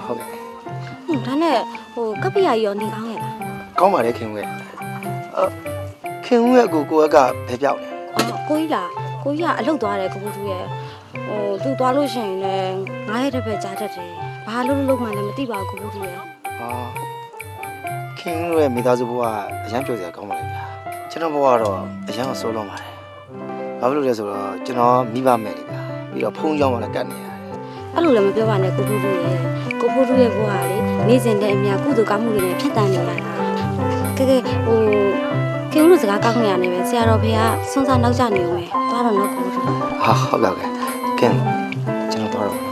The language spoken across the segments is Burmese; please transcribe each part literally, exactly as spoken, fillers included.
ဟုတ်ကဲ့ဒါနဲ့ဟိုကပ္ပိယရောနေကောင်းရဲ့လားကောင်းပါလေခင်ဦးရဲ့အော်ခင်ဦးရဲ့ကိုကိုကဘယ်ပြောက်လဲအော်ကိုကြီးလားကိုကြီးကအလုပ်သွားတယ်ကိုဘူးသူရဲ့ဟိုသူသွားလို့ရှိရင်လည်းငါးရက်တစ်ပတ်ကြားတတ်တယ်ဘာလို့လို့မှလည်းမသိပါဘူးကိုဘူးသူရဲ့ဟာခင်ဦးရဲ့မိသားစုဘဝအရန်ပြောစရာကောင်းပါလေဗျာကျွန်တော်ဘဝကတော့အရန်ဆိုးလုံးပါတယ်ဘာဖြစ်လို့လဲဆိုတော့ကျွန်တော်မိဘမဲ့လေဗျာပြီးတော့ဖုန်းကြောင်းမှလည်းကတ်နေရတယ်အဲ့လိုလည်းမပြောပါနဲ့ကိုဘူးသူရဲ့ကိုဘူးသူရဲ့ဘဝကလေနေ့စဉ်တည်းအများကုသိုလ်ကောင်းမှုတွေနဲ့ဖြတ်တန်းနေရတာကဲကဲဟိုခင်ဦးတို့စကားကောင်းနေရနေပဲဆရာတော်ဖေကစွန်းစားနောက်ကျနေဦးမယ်သွားတော့တော့ကိုဘူးဟာဟုတ်ပါကဲခင်ကျွန်တော်သွားတော့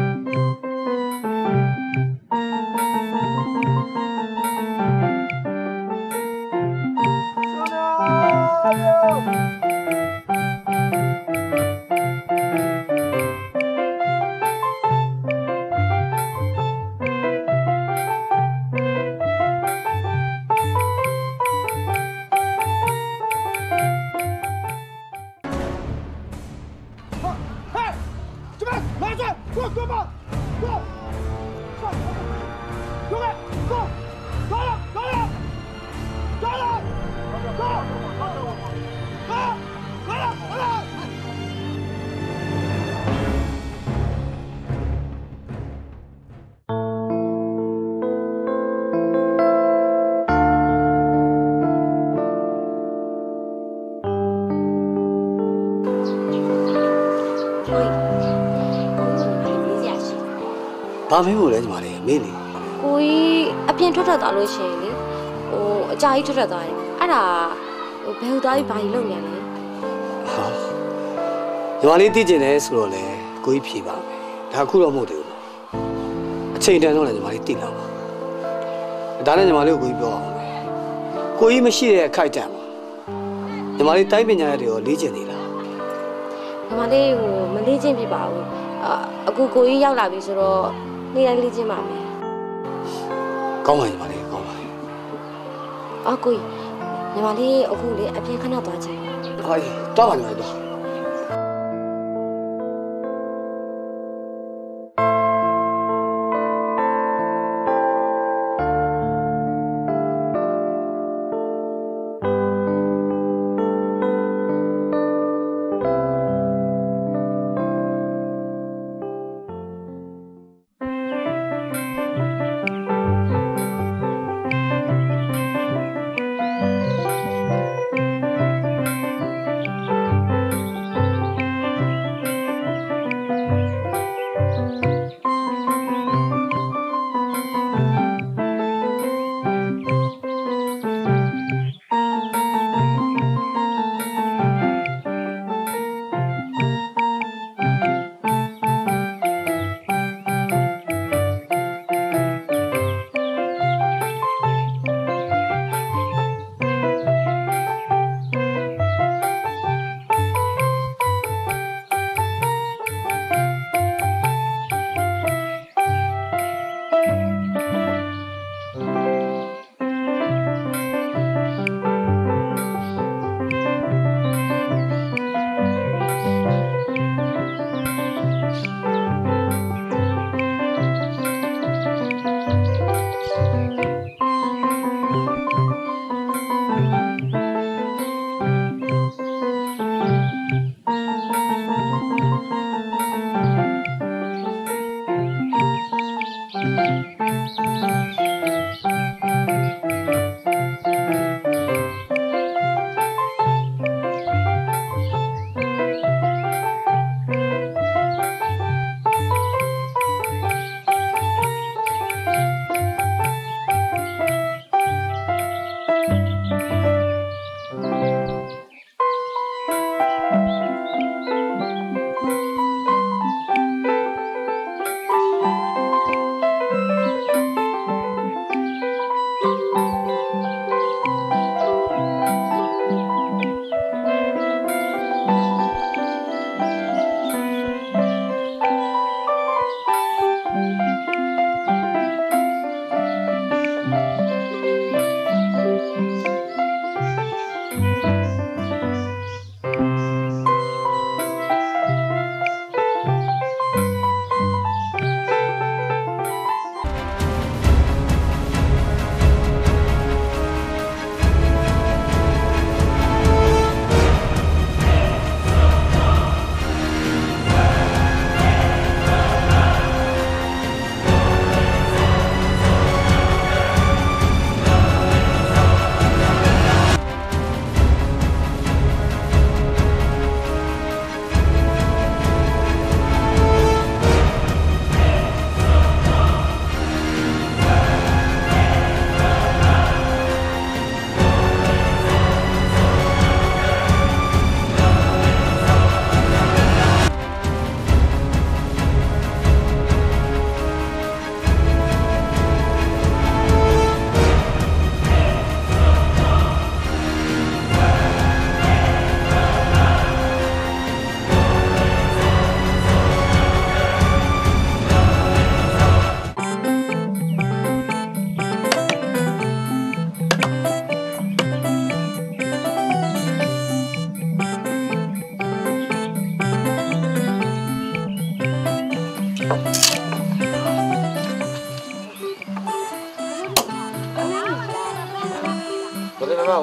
ဘာမင်းဘူးလဲညီမလေးမင်းလေကိုကြီးအပြင်ထွက်ထွက်သွားလို့ရှိရင်လေဟိုအကြာကြီးထွက်ထွက်သွားတယ်အဲ့ဒါဟိုဘယ်ဟိုသွားပြီးဘာကြီးလုပ်နေလဲဟာညီမလေးသိကျင်တယ်ဆိုတော့လေကိုကြီးဖြေပါမယ်ဒါခုတော့မဟုတ်သေးဘူးအချိန်တန်တော့လည်းညီမလေးသိလာပါဒါနဲ့ညီမလေးကိုကိုကြီးပြောအောင်မယ်ကိုကြီးမရှိတဲ့အခိုက်အတန့်မှာညီမလေးတိုင်းပညာရတဲ့ကိုလေ့ကျင့်နေလားညီမလေးဟိုမလေ့ကျင့်ပြပါဘူးအခုကိုကြီးရောက်လာပြီဆိုတော့နေ့တိုင်းလေ့ကျင့်ပါမယ်ကောင်းပါညီမလေးကောင်းပါလေအော်ကိုကြီးညီမလေးအခုလေအပြင်ခဏသွားချင်ဟောတော့ပါညီမလေးတော့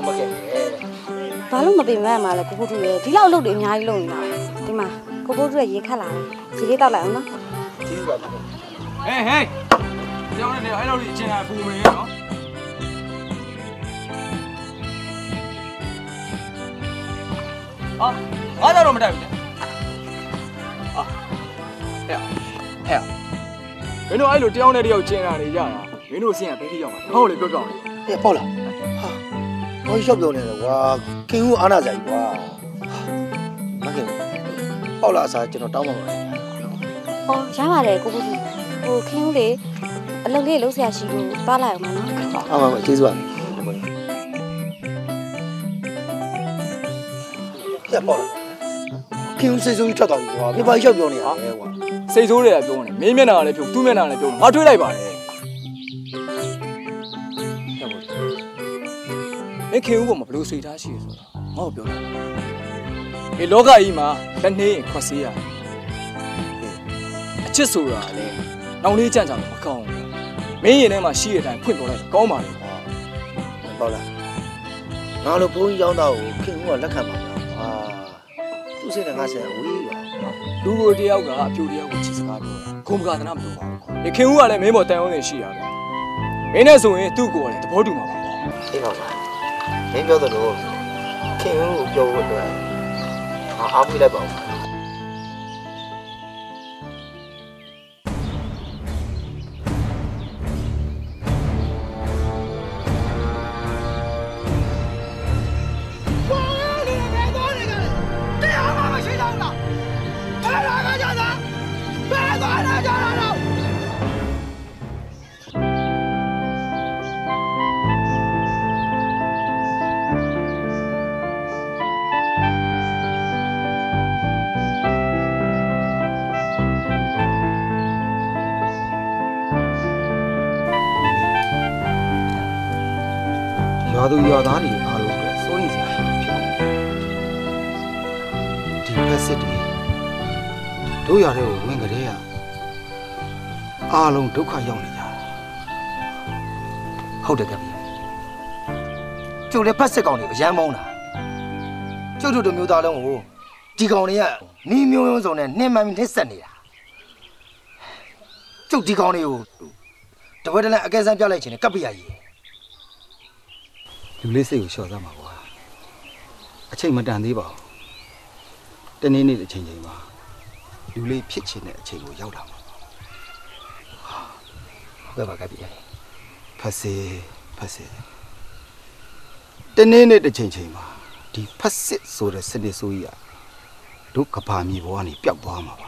မကဲဘာလို့မပင်မမှာလဲကိုဖိုးတို့ရဲ့ဒီလောက်အလုပ်တွေအများကြီးလုပ်နေတာဒီမှာကိုဖိုးတို့ရဲ့ရေခတ်လာတယ်ရေလေးတောက်လိုက်အောင်နော်ကျေးဇူးပါဟေးဟေးကျောင်းနဲ့အဲ့လိုကြီးအချင်းအပူနေနော်ဟာငါတော့မတိုက်ဘူးဟာဟဲ့ဟဲ့မင်းတို့အဲ့လိုတယောက်နဲ့တယောက်ချင်းလာနေကြတာမင်းတို့အဆင်ကဘယ်ထိရောက်မှာဟောလေပြောပြောလေဟဲ့ပေါ့လားဟာဘာရှော့ပြောနေလဲကွာခင်ဦးအားနာဆိုင်ကွာမခင်ပေါ့လားအစားကျွန်တော်တောင်းပါပါအော်ရပါတယ်ကိုဖိုးဟိုခင်ဦးလေအလုပ်လေးလုပ်ဆရာရှိလို့ပါလိုက်အောင်မနော်ဟုတ်ပါပါကျေးဇူးပါဟဲ့ပေါ့လားခင်ဦးစိတ်ဆိုးကြီးထွက်သွားပြီကွာပြပါရှော့ပြောနေရလဲကွာစိတ်ဆိုးတွေကပြောနေမင်းမျက်နှာကလည်းပြုတ်သူ့မျက်နှာကလည်းပြုတ်ငါတွေးလိုက်ပါတယ်မင်းခင်ဦးကမဘလို့စိတ်ထားရှိရဆိုတာငါ့ကိုပြောတာဒီလောကကြီးမှာလက်နှေးရင်ခွက်ဆေးရတယ်အချစ်ဆိုတာလေနောင်လေးကြံ့ကြံ့မကောင်းဘူးမင်းရင်ထဲမှာရှိတဲ့အတိုင်းဖွင့်ပြောလိုက်ကောင်းပါလေကွာဟုတ်လားငါလိုဘုန်းကြီးရောက်တော့ခင်ဦးကလက်ခံပါမလားဟာသူ့စိတ်နဲ့ငါစိတ်ဝေးပါလူကိုတယောက်ကအပြိုတယောက်ကိုချစ်စကားပြောတာခုံကသနာမပြောပါဘူးကွာဒီခင်ဦးကလည်းမင်းပေါ်တန်ရုံးနေရှိရတယ်မင်းနဲ့ဆိုရင်သူ့ကိုယ်ကလည်းသဘောတူမှာပါကွာအေးပါပါမင်းပြောသလိုခင်ဦးကိုပြောဖို့အတွက်ငါအားပေးလိုက်ပါဦးရွာသူရွာသားတွေအားလုံးအတွက်စိုးရိမ်စရာဖြစ်နေတယ်ဒီဖက်စစ်တွေတို့ရတဲ့ကိုဝင်ကြတဲ့အားလုံးဒုက္ခရောက်နေကြတာဟုတ်တယ်ကဗျာကျုပ်လည်းဖက်စစ်ကောင်တွေအရန်မောင်းတာကျုပ်တို့တို့မျိုးသားလုံးကိုဒီကောင်တွေကနီးမျိုးမျိုးစုံနဲ့နှင်းမှန်နှိမ့်ဆက်နေတာကျုပ်ဒီကောင်တွေကိုတဝက်တလန်အကဲဆန်းပြလိုက်ခြင်းနဲ့ကပ်ပြရည်လူလေးစိတ်ကိုလျှော့စမ်းပါကွာအချိန်မတန်သေးပါဘူးတနေ့နေ့တစ်ချိန်ချိန်မှာလူလေးဖြစ်ချင်တဲ့အချိန်ကိုရောက်လာမှာဟုတ်ကဲ့ပါကဗျာဖက်စေဖက်စေတနေ့နေ့တစ်ချိန်ချိန်မှာဒီဖက်စစ်ဆိုတဲ့စနစ်ဆိုးကြီးอ่ะတို့ကဘာမြေပေါ်ကနေပျောက်သွားမှာပါ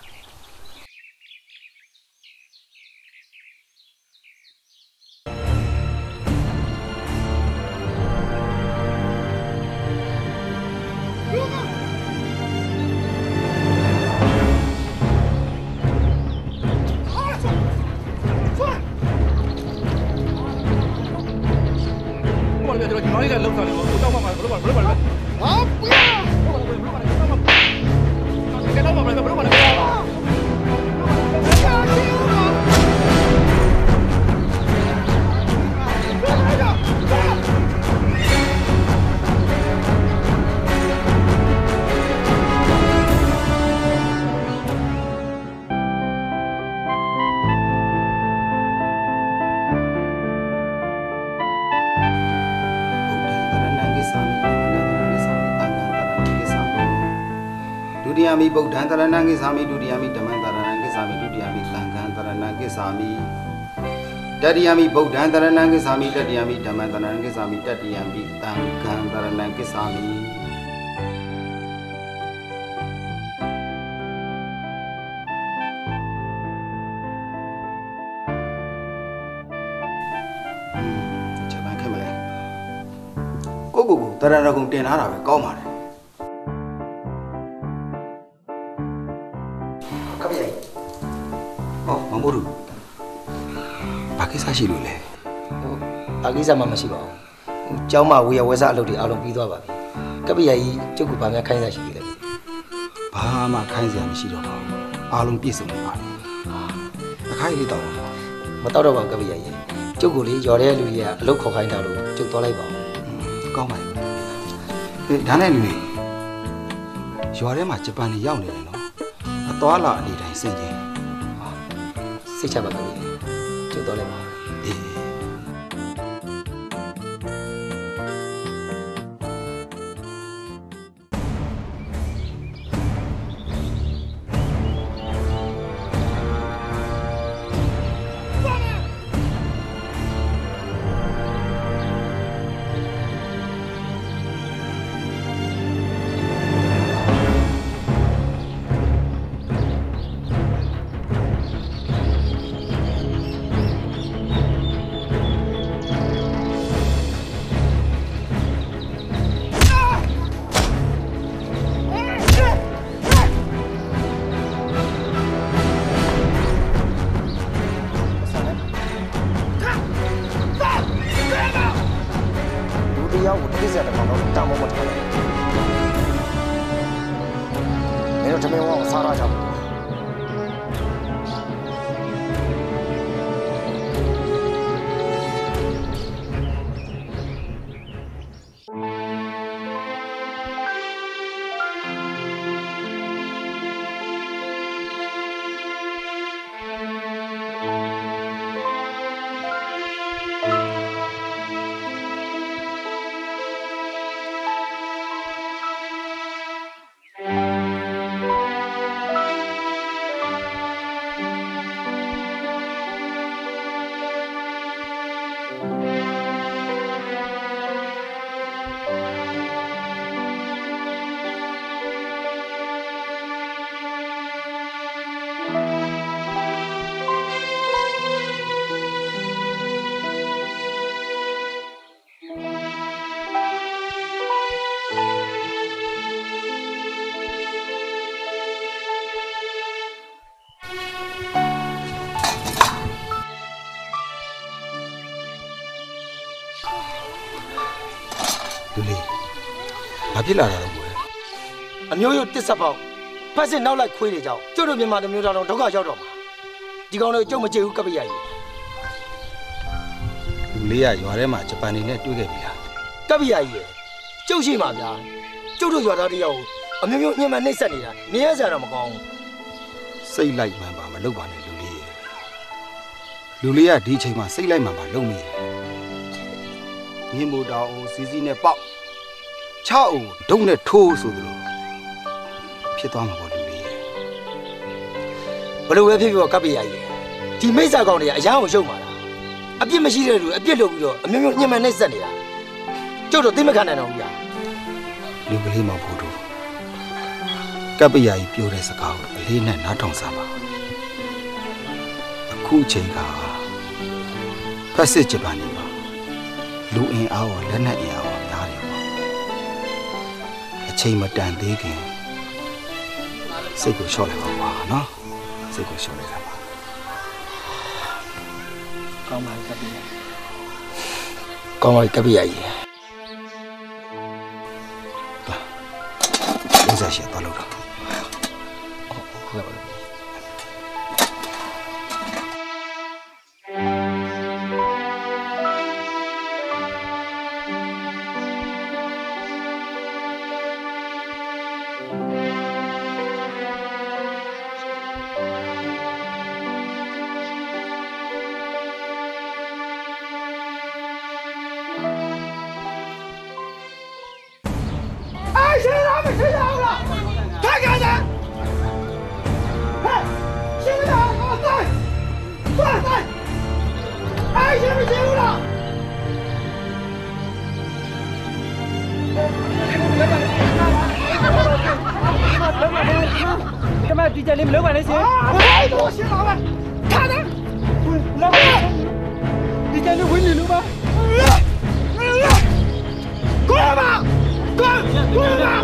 မိဗုဒ္ဓံတရဏံကိသာမိဒုတိယမိဓမ္မံတရဏံကိသာမိဒုတိယမိသံဃံတရဏံကိသာမိတတိယမိဗုဒ္ဓံတရဏံကိသာမိတတိယမိဓမ္မံတရဏံကိသာမိတတိယမိသံဃံတရဏံကိသာမိချက်ပန်းခဲ့မလဲကိုကိုကိုတရဏဂုံတင်ထားတာပဲကောင်းပါတယ်မမို့ဘူးဘာကိစ္စရှိလို့လဲဟိုဘာကိစ္စမှမရှိပါဘူးဟိုကျောင်းမဝေယဝဲစားအလုပ်တွေအားလုံးပြီးသွားပါပြီကပ္ပိယကြီးကျုပ်ကဘာများခိုင်းစားရှိသေးလဲဘာမှခိုင်းစရာမရှိတော့ပါဘူးအားလုံးပြည့်စုံနေပါတယ်အခိုင်းလေးတော့မတော့တော့ပါဘူးကပ္ပိယကြီးကျုပ်ကိုလေရော်တဲ့လူကြီးကအလုပ်ခေါ်ခိုင်းတာလို့ကျုပ်သွားလိုက်ပါဦးကောင်းပါရဲ့အေးဒါနဲ့လူကြီးရွာထဲမှာဂျပန်နေရောက်နေတယ်နော်အသွားလာအနေတိုင်းစင်ကြင်စိတ်ချပါကဗျာကျုပ်တော့လည်းပါအေးလူလေးဘာဖြစ်လာတာလဲကွယ်အမျိုးမျိုးတစ်ဆက်ပေါက်ဖက်စစ်နောက်လိုက်ခွေးတွေကြောင့်ကျုပ်တို့မြန်မာတမျိုးတော်ဒုက္ခရောက်တော့မှာဒီကောင်တွေကျုပ်မကြည့်ဘူးကပ္ပိယကြီးလူလေးကရွာထဲမှာဂျပန်နေနဲ့တွေ့ခဲ့ပြီလားကပ္ပိယကြီးကျုပ်ရှိမှာဗျာကျုပ်တို့ရွာသားတယောက်အမျိုးမျိုးညှဉ်းပန်းနှိပ်စက်နေတာနေရစရာတော့မကောင်းဘူးစိတ်လိုက်မှန်ပါမလုပ်ပါနဲ့လူလေးရဲ့လူလေးကဒီအချိန်မှာစိတ်လိုက်မှန်ပါလုပ်မိတယ်မြင်းမိုတောင်အောင်စီစီနဲ့ပေါက်ချောက်ဒုံနဲ့ထိုးဆိုသလိုဖြစ်သွားမှာပေါ့လူလေးဘယ်လိုပဲဖြစ်ဖြစ်ကပ္ပိယကြီးဒီမိစ္ဆာကောင်တွေကအရာကိုရုပ်မှာလားအပြစ်မရှိတဲ့လူအပြစ်လုပ်ပြီးတော့အမျိုးမျိုးညှဉ်းပန်းနှိပ်စက်နေတာကျုပ်တို့သိမခံနိုင်တော့ဘူးဗျာလူကလေးမဖို့တို့ကပ္ပိယကြီးပြောတဲ့စကားကိုအလေးနဲ့နားထောင်စမ်းပါအခုချိန်ကဖက်စစ်ဂျပန်နေပါလူအင်အားရောလက်နက်အင်အားရောများတယ်ပေါ့အချိန်မတန်သေးခင်စိတ်ကိုလျှော့လိုက်ပါကွာနော်စိတ်ကိုလျှော့လိုက်တာပါကောင်းပါကပ္ပိယကောင်းပါကပ္ပိယကြီးလုံးစားရှေ့သွားလို့တော့ဟုတ်ကဲ့ပါ干嘛？地界里没老板那些？哎，我先老板，他呢？老板，地界里会你老板？过来吧，过来，过来吧。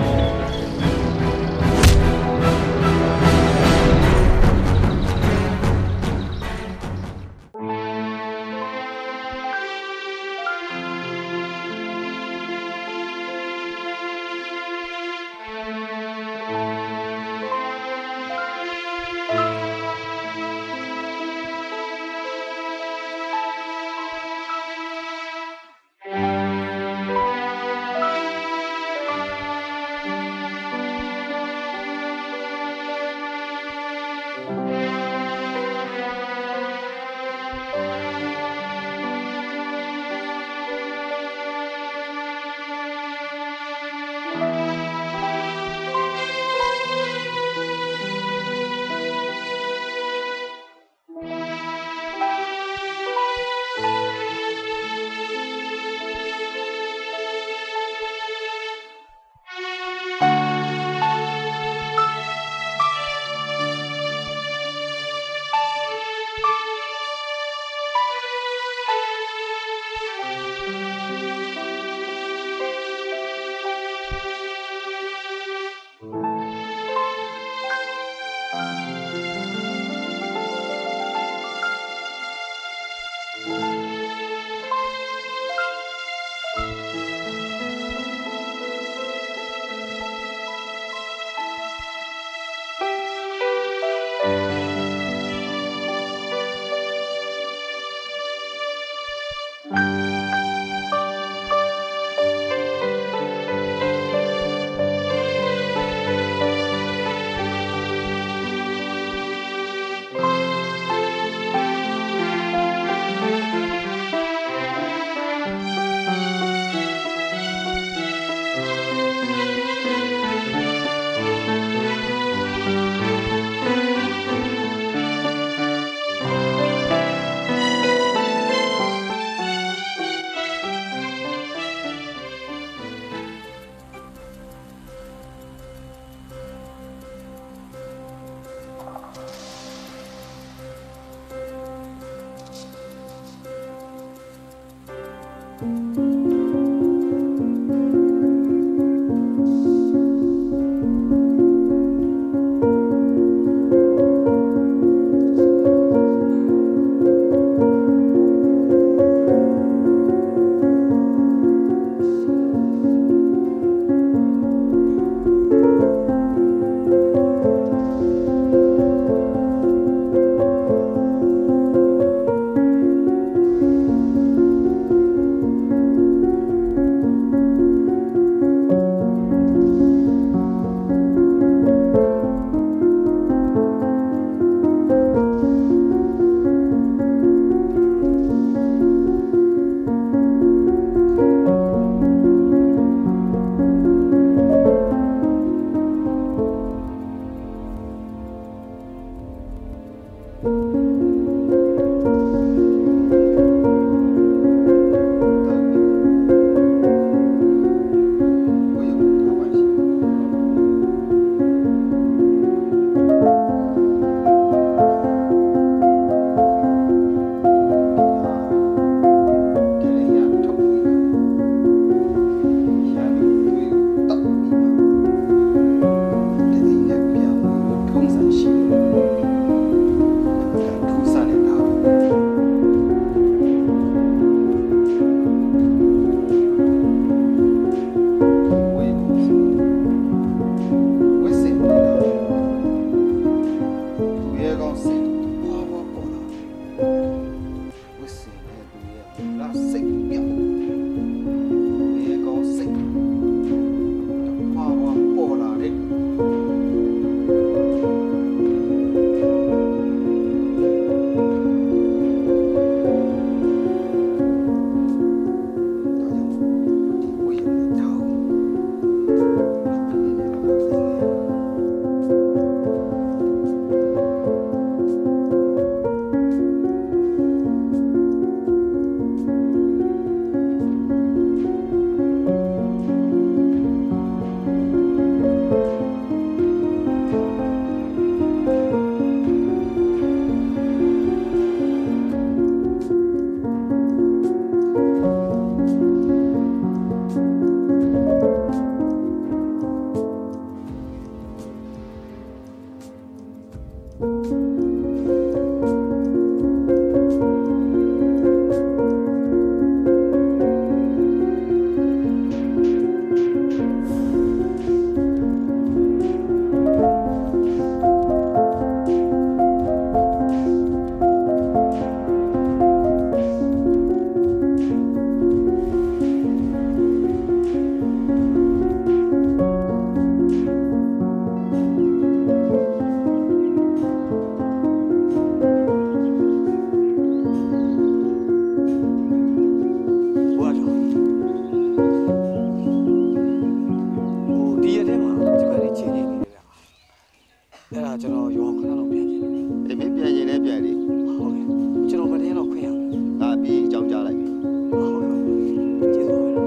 ကျွန်တော်ရောခဏတော့ပြန်ခြင်းအေးမင်းပြန်ရင်လည်းပြန်လေဟုတ်ကဲ့ကျွန်တော်မတင်းတော့ခွင့်ရမယ်ဒါပြီးအကြောင်းကြားလိုက်မယ်ဟုတ်ကဲ့ကျေးဇူးပါရော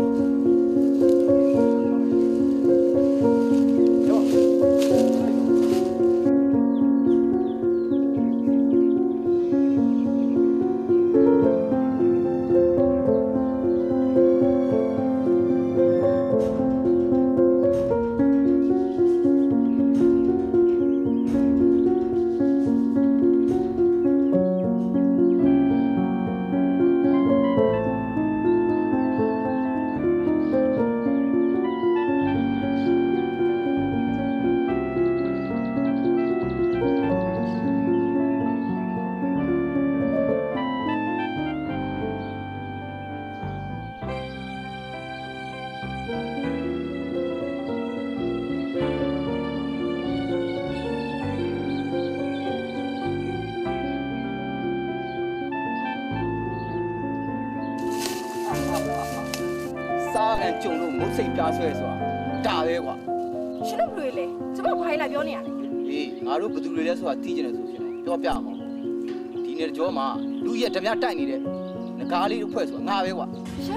ကြုံလို့မုတ်စိတ်ပြားဆွဲဆိုတာဒါပဲကွာရှင်တို့ဘယ်လိုလဲကျမဘာလဲပြောနေရလဲဟေးငါတို့ဘယ်သူတွေလဲဆိုတာသိကျင်တယ်ဆိုရှင်ပြောပြအောင်ဒီနေ့ကြောမှာလူရက်ဓမြတိုက်နေတဲ့ငကားလေးအဖွဲ့ဆိုတာငါပဲကွာရှင်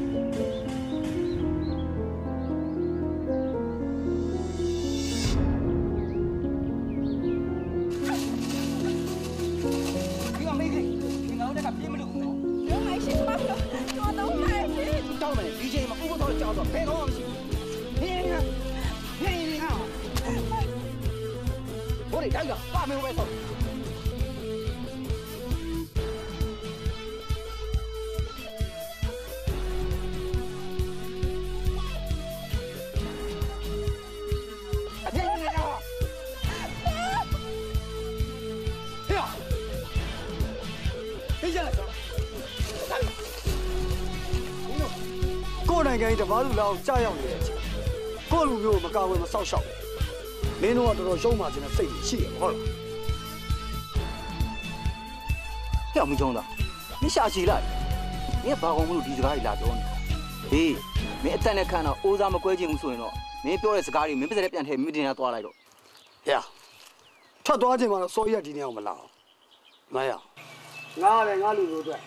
ဒီကမေးကြီးဒီငါတို့ကပြေးမလို့နော်ပြောလိုက်ရှင်မပြောကျွန်တော်တော့လိုက်ရှင်တောင်းမယ်ဒီချိန်မှာဥပဒေကြောက်တော့ဖဲကောင်းမရှိဘူးဟေးဟေးဟေးဟေးဟာဘိုးလေးတိုက်ကပါမယ်ပဲဆိုအပြေးနေတော့ဟေးဟေးကြလားကိုယ်နိုင်ငံတဘာလူလောက်ကြာရောက်နေတဲ့အချိန်ကိုလူမျိုးမကာဝယ်မဆောက်ရှောက်မင်းတို့ကတော်တော်ရှုံးမှခြင်းနဲ့စိတ်ရှိရဟုတ်လားဟဲ့မင်းကြောင်းသားမင်းရှာချီလိုက်မင်းဘာကောင်မလို့ဒီစကားကြီးလာပြောနေတာဟေးမင်းအတက်နဲ့ခံတော့အိုးစားမကွဲခြင်းဘူးဆိုရင်တော့မင်းပြောတဲ့စကားတွေမင်းပါစတဲ့ပြန်ထည့်မင်းတင်ရသွားလိုက်တော့ဟဲ့ထွက်သွားခြင်းမှာတော့စောရက်ဒီနေ့အောင်မလာအောင်မရငါလည်းငါလူမျိုးအတွက်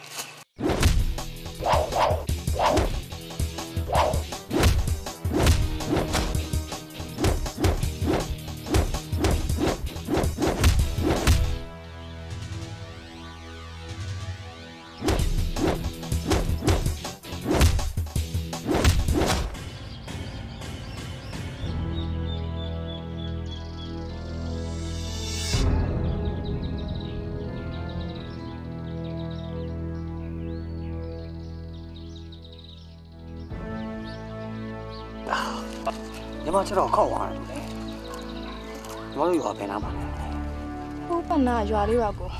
ညီမချက်တော့ခောက်သွားတယ်လေညီမတို့ရွာဘယ်နားမှာလဲဟိုပနာရွာလေးပါကို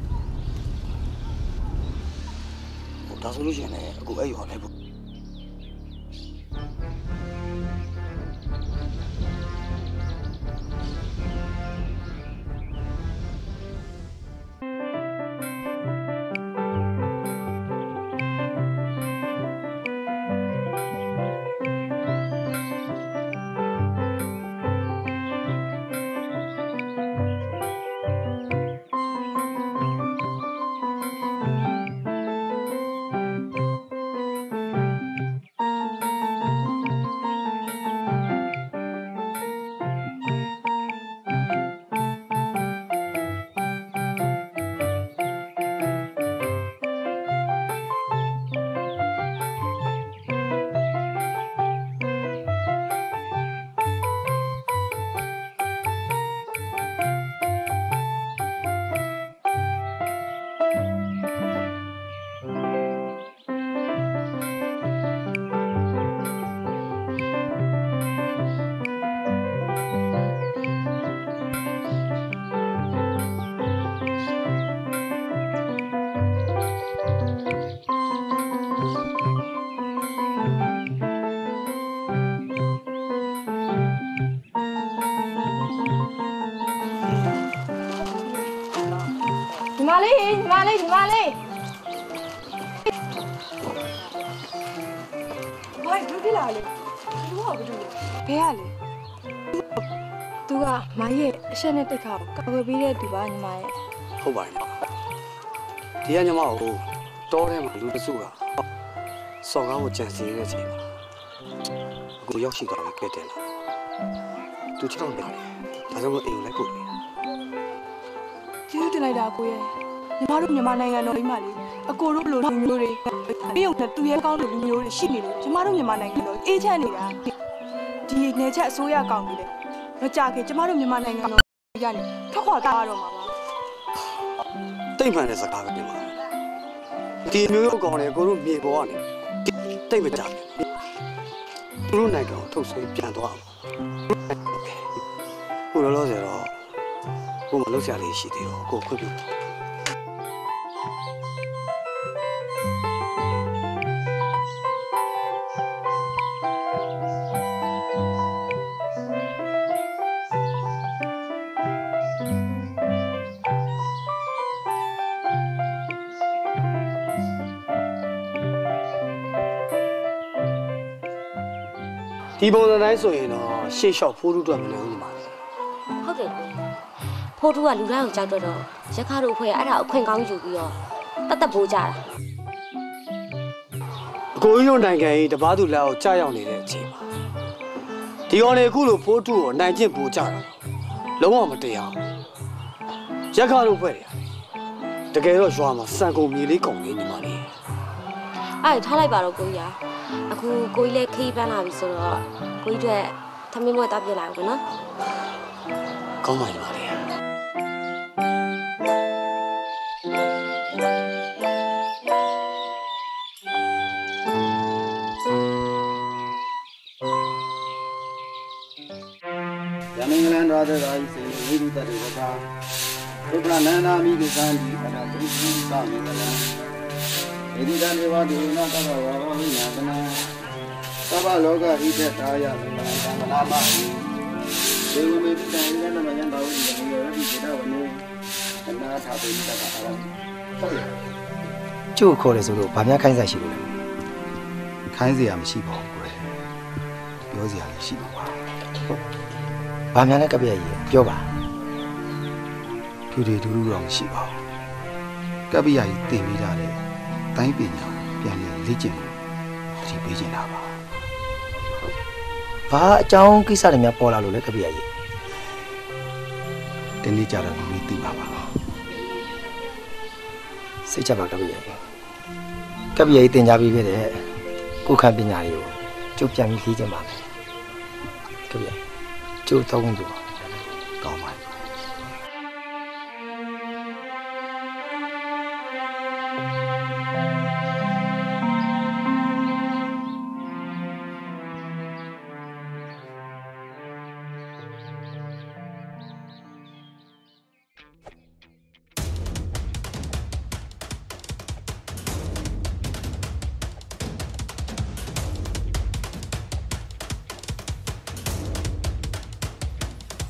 ဟိုဒါဆိုလို့ရှိရင်လည်းအခုအဲ့ရွာလဲပေါ့ညီမလေးညီမလေးညီမလေးဘာလို့ဖြစ်လာလဲသူကဘာလို့ဘယ်ရလဲသူသူကမိုင်းရဲ့အရှက်နဲ့တိတ်ခါကိုကာကွယ်ပေးတဲ့သူပါညီမရဲ့ဟုတ်ပါရဲ့ဒီကညီမကိုတောထဲမှာလူတစုကစော်ကားကိုကြံစည်နေတဲ့ချိန်မှာအခုရောက်ရှိသွားပြီကဲတယ်လားသူချောင်းတယ်ဒါကြောင့်မို့အိမ်ကိုလိုက်ပို့ပြီကျေးဇူးတင်လိုက်တာကိုရဲ့ညီမတို့မြန်မာနိုင်ငံတော်ကြီးမှာလေအကိုတို့လိုလူမျိုးတွေပြီးရုံနဲ့သူရဲ့ကောင်းတဲ့လူမျိုးတွေရှိနေလို့ညီမတို့မြန်မာနိုင်ငံတော်အေးချမ်းနေတာဒီနေချက်အစိုးရကောင်းပြီလေမကြခင်ညီမတို့မြန်မာနိုင်ငံတော်ရနေထွက်ခွာသွားတော့မှာပါတိတ်မှန်တဲ့စကားပဲညီမဒီမျိုးမျိုးကောင်းတယ်ကိုတို့မြေပေါ်ကနေတိတ်မကြဘူးသူတို့နိုင်ငံကိုထုတ်ဆွေးပြန်သွားမှာကိုလောလောဆယ်တော့ကိုမလုပ်ရလေးရှိသေးတော့ကိုခွင့်ပြုဒီပုံစံတိုင်းဆိုရင်တော့ရှေ့လျှောက်ဖိုးထုအတွက်မလွယ်ဘူးညီမလေးဟုတ်တယ်ဖိုးထုကလူတိုင်းကိုကြောက်တော့တော့ရခါတို့အဖွဲ့ကအဲ့ဒါအခွင့်ကောင်းယူပြီးတော့တတ်တတ်ပိုးကြတာအကိုကြီးတို့နိုင်ငံကြီးတပားသူလက်အောက်ကြာရောက်နေတဲ့အချိန်မှာဒီကောင်လေးအခုလိုဖိုးထုကိုနိုင်ကျင့်ပို့ကြတာလုံးဝမတရားရက်ခါတို့ဖွဲ့တယ်တကယ်တော့ရွာမှာစံကုန်မြေလေးကုန်နေညီမလေးအဲ့ထားလိုက်ပါတော့ကိုကြီးအခုကိုကြီးလည်းခီးပန်းလာပြီဆိုတော့ကိုကြီးတို့သမင်းမွေးတောက်ပြလိုက်အောင်နော်ကောင်းပါညီမလေးယမင်္ဂလန်တော်သာဤစေဝိရုတ္တတေဝတာဒုက္ခနန္ဒာမိကိသံဒီအနာတုစုသမင်္ဂလံဣတိတံဒေဝတိနာတဘောဝါဝိညာသနာသဗ္ဗလောကဣတ္တတာယမင်္ဂလံသံဃာမဟိဒေဝမေတိတံဣဒံမယံဘာဝိယံယောရတိစေတဝနေအနာထာပိတကအာရဟုတ်ရဲ့ကျို့ခေါ်တယ်ဆိုတော့ဗာများခိုင်းဆိုင်ရှိလို့လဲခိုင်းစရာမရှိပါဘူးကွယ်ပြောစရာလည်းရှိပါပါဗာများနဲ့ကပြည့်ရည်ပြောပါသူတွေတူတူတော့မရှိပါဘူးကပ္ပိယကြီးတင်ပေးကြတဲ့တိုင်းပညာပြန်လည်လေ့ကျင့်မှုတတိပေးနေတာပါဘာအကြောင်းကိစ္စတွေများပေါ်လာလို့လဲကပြည့်ရည်ဒီနေ့ကြတော့လူတွေသိပါပါစိတ်ချပါကပြည့်ရည်ကပြည့်ရည်တင်ကြပြီးခဲ့တဲ့ကိုခံပညာတွေကိုကျုပ်ပြန်ပြီးလေ့ကျင့်ပါမယ်ကပြည့်ရည်ကျုပ်သုံးသူကောင်းပါပြီက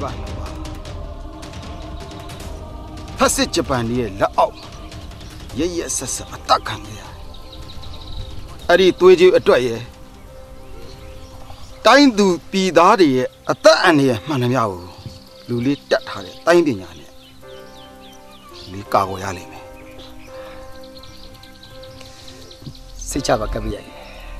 ပါမှာပါဖက်စစ်ဂျပန်ရဲ့လက်အောက်ရရဆက်ဆက်အသက်ခံခဲ့ရတယ်အဲ့ဒီသွေးကြွအတွက်ရဲ့တိုင်းသူပြည်သားတွေရဲ့အသက်အန္တရာယ်မှန်သမျှကိုလူလေးတက်ထားတဲ့တိုင်းပညာနဲ့လေးကာကွယ်ရလိမ့်မယ်စိတ်ချပါကပ်ပြရဲ့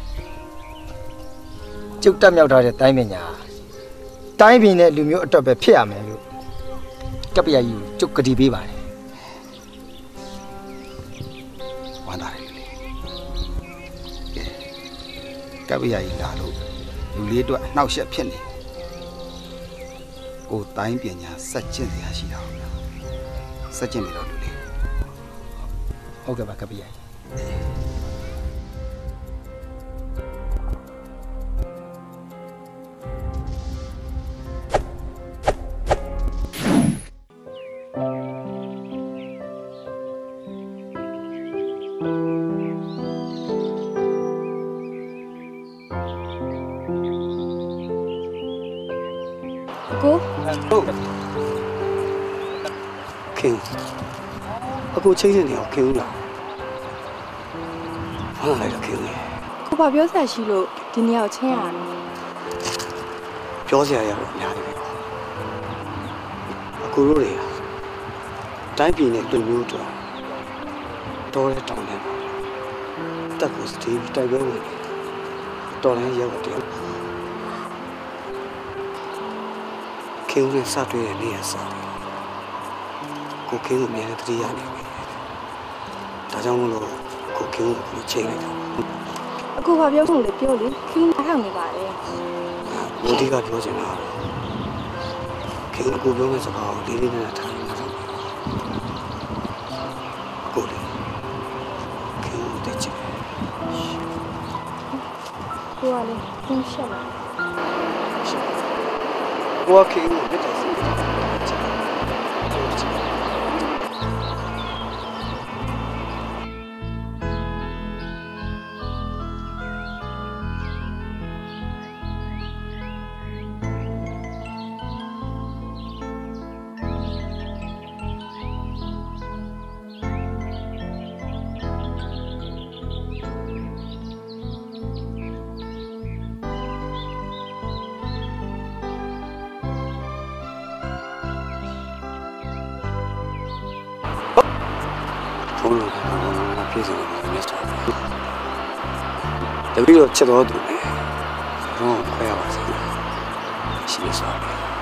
ကျုပ်တက်မြောက်ထားတဲ့တိုင်းပညာတိုင်းပြည်နဲ့လူမျိုးအတွက်ပဲဖြစ်ရမယ်လို့ကပ်ပြကြီးကိုကျုပ်ကတိပေးပါတယ်ဝမ်းသာတယ်လူလေးကဲကပ်ပြကြီးလာလို့လူလေးအတွက်နှောက်ယှက်ဖြစ်နေကိုတိုင်းပညာစက်ကျင့်စရာရှိတာစက်ကျင့်နေတော့လူလေးဟုတ်ကဲ့ပါကပ်ပြကြီးကိုဟုတ်ခင်အခုချိန်နေအောင်ခင်ဦးလားဟာလိုက်တော့ခင်ဦးကိုဘာပြောဆက်ရှိလို့ဒီနေ့ကိုချင်းရတယ်ပြောစရာရတော့အများကြီးပဲအခုတို့တွေတိုင်းပြည်နဲ့လူမျိုးတို့တော်တဲ့တောင်းတယ်တက်ကိုစတီးတိုက်ပွဲဝင်တော်လည်းရောက်တယ်ခင်ဦးနဲ့စတွေ့တဲ့နေ့ရက်စားတယ်ကိုခင်ဦးအများနဲ့တတိယနေပြီဒါကြောင့်မလို့ကိုခင်ဦးကိုချိန်လိုက်တော့အခုဘာပြောဖို့လဲပြောလေခင်ဦးထောက်နေပါတယ်မိုးဒီကပြောချင်တာခင်ဦးကိုပြောမယ့်စကားကိုလေးလေးနက်နက်ထားနေတာကိုလေခင်ဦးတဲ့ချင်ကိုကလေခင်ရှက်လာကိုကခင်ဦးတဲ့စီဘုံလုံးကပြေးစတယ်မစ္စတာတပည့်တော်ချက်တော်သူလေတော့ခွဲရပါစေရှိနေစား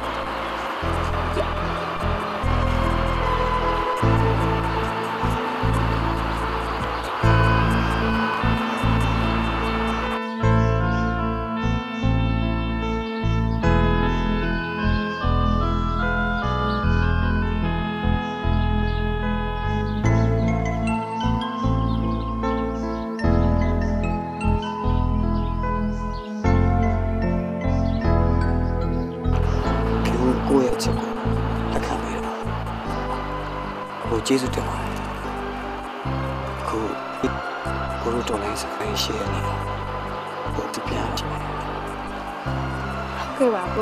ကိုယ့်ရဲ့ချက်ကိုလက်ခံပေးတော့ကိုကျေးဇူးတင်ပါတယ်ကိုကိုတို့တော်လိုင်းစကိုင်းရှယ်နေကိုတူပြန်ချင်တယ်ကဲပါကို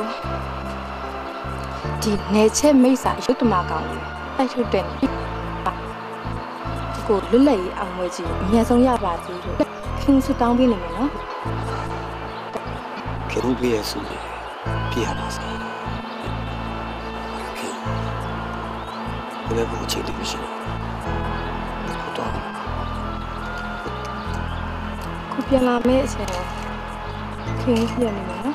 ဒီနေချက်မိတ်စာရုပ်တမကောင်လေးတိုက်ထုတ်တယ်ကိုလွတ်လပ်ရေးအောင်ဝဲကြီးအများဆုံးရပါသေးလို့ခင်ဆူတောင်းပေးနေမယ်နော်ခင်ဗျရဲ့ဆူပြရပါစေဘယ်လိုချစ်တယ်မရှိဘူးတော့ကိုပြန်လာမယ့်အချိန်ခင်ပြန်နေမယ်နော်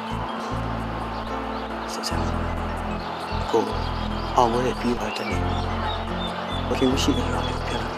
ဆက်စားကိုအောင်ဝဲပြီးပါတယ်လေဘယ်လိုရှိနေရလဲပြန်လာ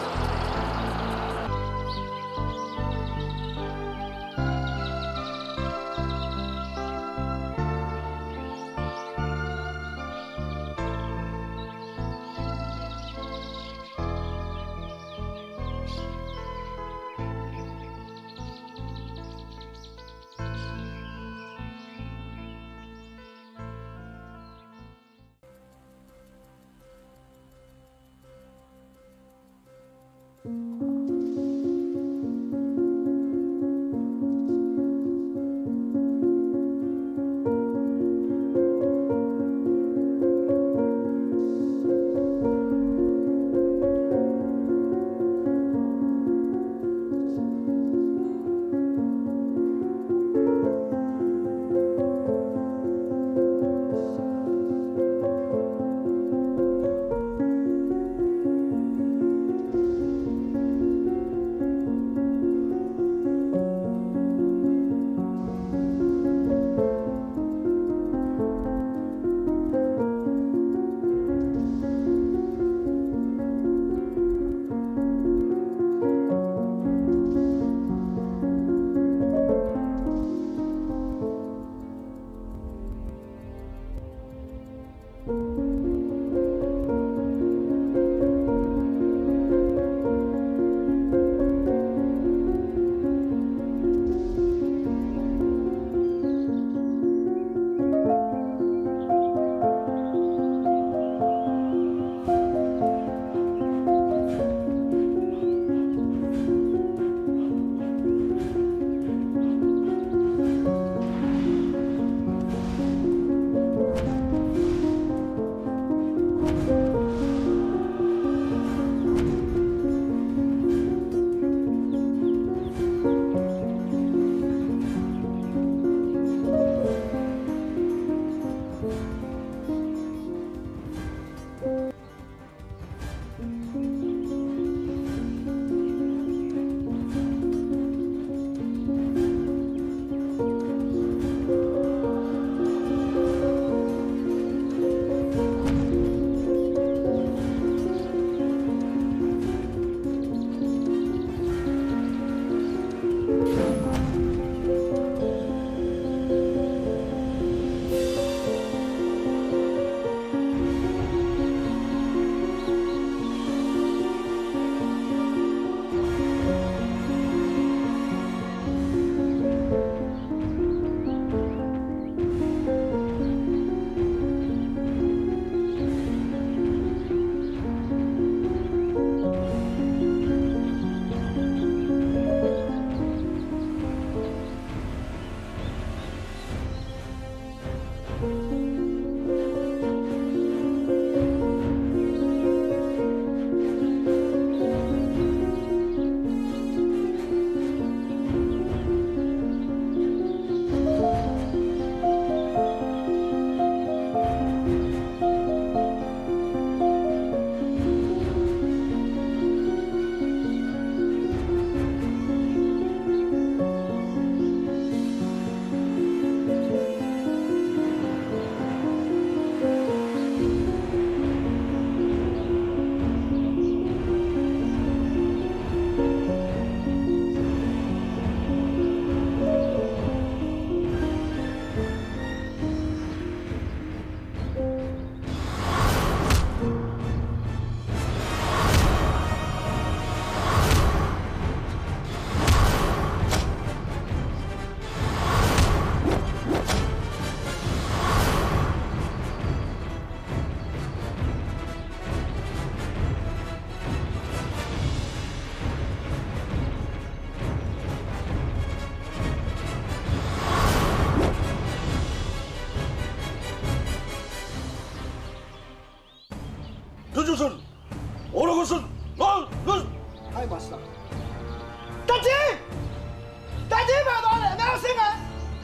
လိုက်ပါစတာတကြီးတကြီးပါတော့လေအများဆင်းမယ်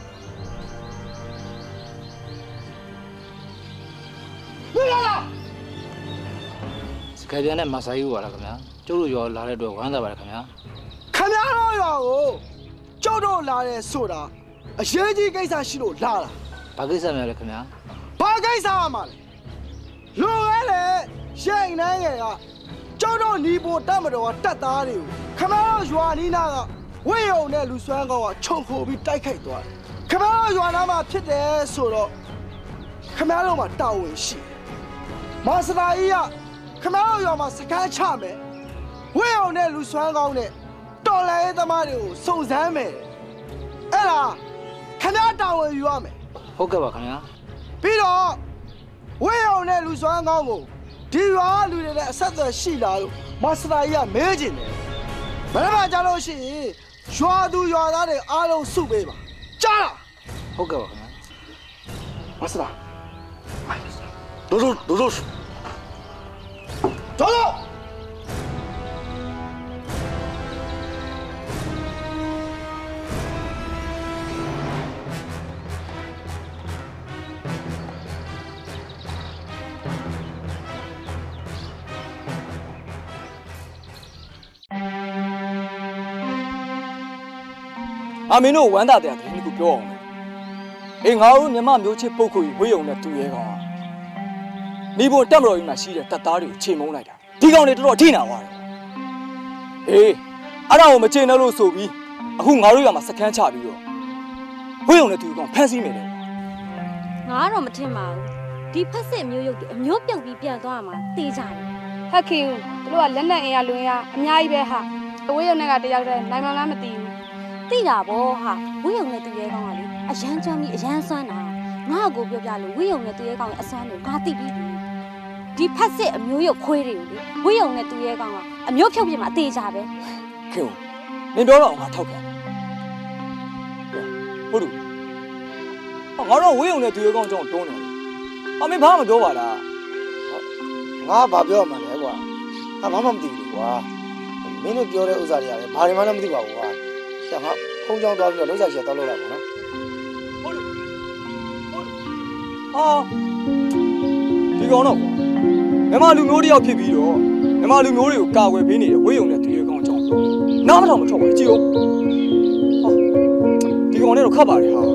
ဘယ်လာစကပြန်နဲ့မဆိုင်ဘူးပါလားခင်ဗျာကျုပ်တို့ရောလာတဲ့အတွက်ဝမ်းသာပါတယ်ခင်ဗျာခင်ဗျားတို့ရောကိုကျုပ်တို့လာတယ်ဆိုတာအရေးကြီးကိစ္စရှိလို့လာတာဘာကိစ္စများလဲခင်ဗျာဘာကိစ္စမှလဲလူရဲလေရှိန်နှန်းငယ်ကကျုပ်တို့ညီပိုတက်မတော်ကတက်သားတွေကိုခင်ဗျားတို့ရွာနီးနာကဝိယုံနဲ့လူစွမ်းကောင်းကခြုံခိုပြီးတိုက်ခိုက်သွားတယ်ခင်ဗျားတို့ရွာနာမှာဖြစ်တယ်ဆိုတော့ခင်ဗျားတို့မှာတာဝန်ရှိမာစတာကြီးကခင်ဗျားတို့ရွာမှာစကားချမယ်ဝိယုံနဲ့လူစွမ်းကောင်းနဲ့တော်လိုင်းသမားတွေကိုစုံစမ်းမယ်အဲ့ဒါခင်ဗျားတာဝန်ယူရမယ်ဟုတ်ကဲ့ပါခင်ဗျာပြီးတော့ဝိယုံနဲ့လူစွမ်းကောင်းကိုဒီရွာလူတွေနဲ့အဆက်အသွယ်ရှိလာလို့မာစတာကြီးကမဲကျင်တယ်ဘယ်မှာကြားလို့ရှိရင်ရွာသူရွာသားတွေအားလုံးစုပေးပါကြားလားဟုတ်ကဲ့ပါခင်ဗျာမာစတာတို့တို့တို့တို့တို့တို့အမင်းတို့ဝမ်းသာတဲ့တဲ့ဒီကိုပြောအောင်အေးငါတို့မြမမျိုးချစ်ပုတ်ခွေဝေးုံနဲ့တူရဲကောင်နေဖို့တက်မတော်ကြီးမှာရှိတဲ့တပ်သားတွေကိုချိန်မုံလိုက်တာဒီကောင်တွေတော်တော်အထိနာသွားတယ်အေးအဲ့ဒါကိုမချိန်တော့လို့ဆိုပြီးအခုငါတို့ရမှာစကန်းချပြီးတော့ဝေးုံနဲ့တူကောင်ဖမ်းဆီးနေတယ်ငါတော့မထင်ပါဘူးဒီဖက်စစ်မျိုးရုပ်တွေအမျိုးပြုတ်ပြီးပြန်သွားမှာတေးကြတယ်ဟက်ခင်သူတို့ကလက်နက်အင်အားလွင်ရအများကြီးပဲဟာဝေးရုံနဲ့ကတယောက်တည်းနိုင်မှလားမသိဘူးသိတာဗောဟာဝိယုံနဲ့သူရဲကောင်းကလေအရန်ကျွမ်းပြီးအရန်ဆွမ်းတာငါ့ကိုပြောပြလို့ဝိယုံနဲ့သူရဲကောင်းရဲ့အဆွမ်းတွေကိုငါသိပြီးပြီဒီဖက်စစ်အမျိုးရုပ်ခွေးတွေကိုလေဝိယုံနဲ့သူရဲကောင်းကအမျိုးဖြုတ်ပြမှာအသေးကြပဲခင်နင်ပြောတော့ငါထောက်ခံဟုတ်တယ်ငါတော့ဝိယုံနဲ့သူရဲကောင်းအကြောင်းတွန်းတယ်အမေဘာမှမပြောပါလားငါဘာပြောမှလဲကွာငါဘာမှမသိဘူးကွာမင်းတို့ပြောတဲ့ဥစ္စာတွေကလည်းဘာတွေမှလည်းမသိပါဘူးကွာကျန်ငါဖုန်းကြောင်းသွားပြီးတော့လုံးစားချင်တောက်လို့လိုက်ပါနော်ဟုတ်တယ်ဟုတ်တယ်ဟာဒီကောင်တော့မြန်မာလူမျိုးတယောက်ဖြစ်ပြီးတော့မြန်မာလူမျိုးတွေကိုကာကွယ်ပေးနေတဲ့ဝေးုံနဲ့သူရဲကောင်းအကြောင်းနားမထောင်မထောက်ပါကြည့်ဦးဟာဒီကောင်နဲ့တော့ခတ်ပါတယ်ဟာ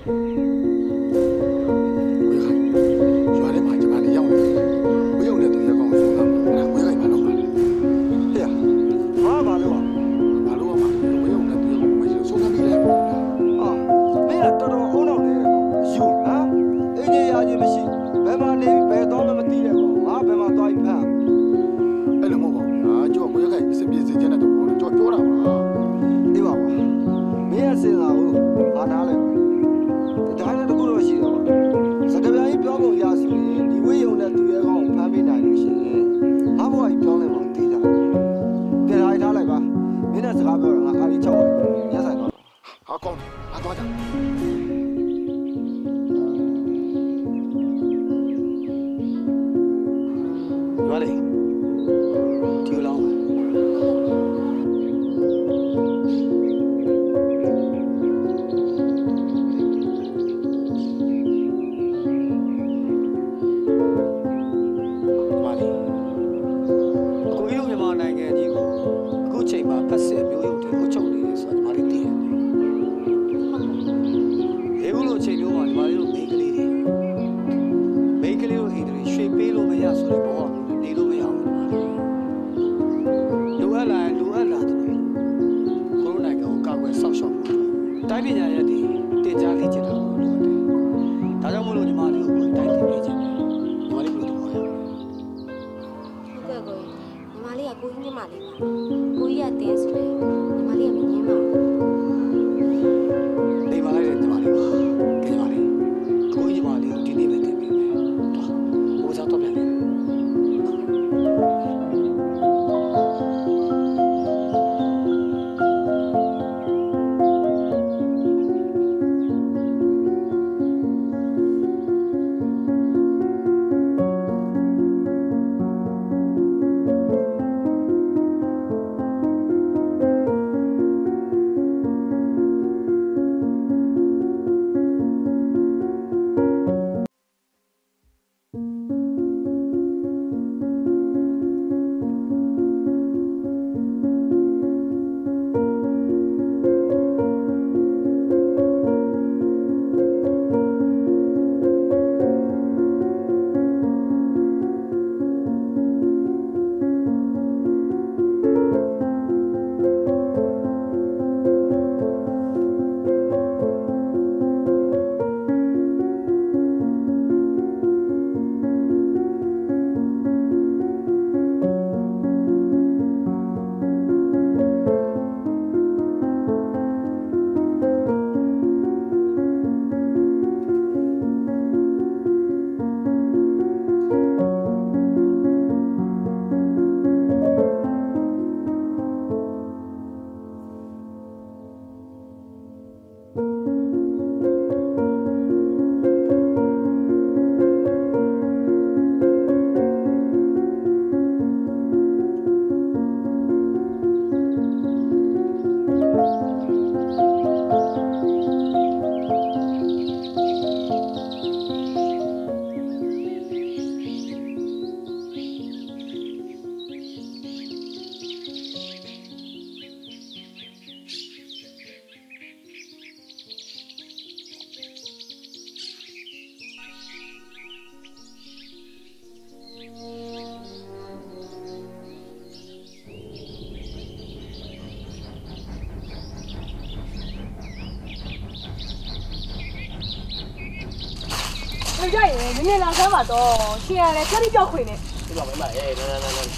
ကြိုက်ရင်နည်းနည်းလာဆမ်းပါတော့ရှင်ရလဲချက်ပြီးကြောက်ခွေနေဒီပါမမအေးနာနာနာနာ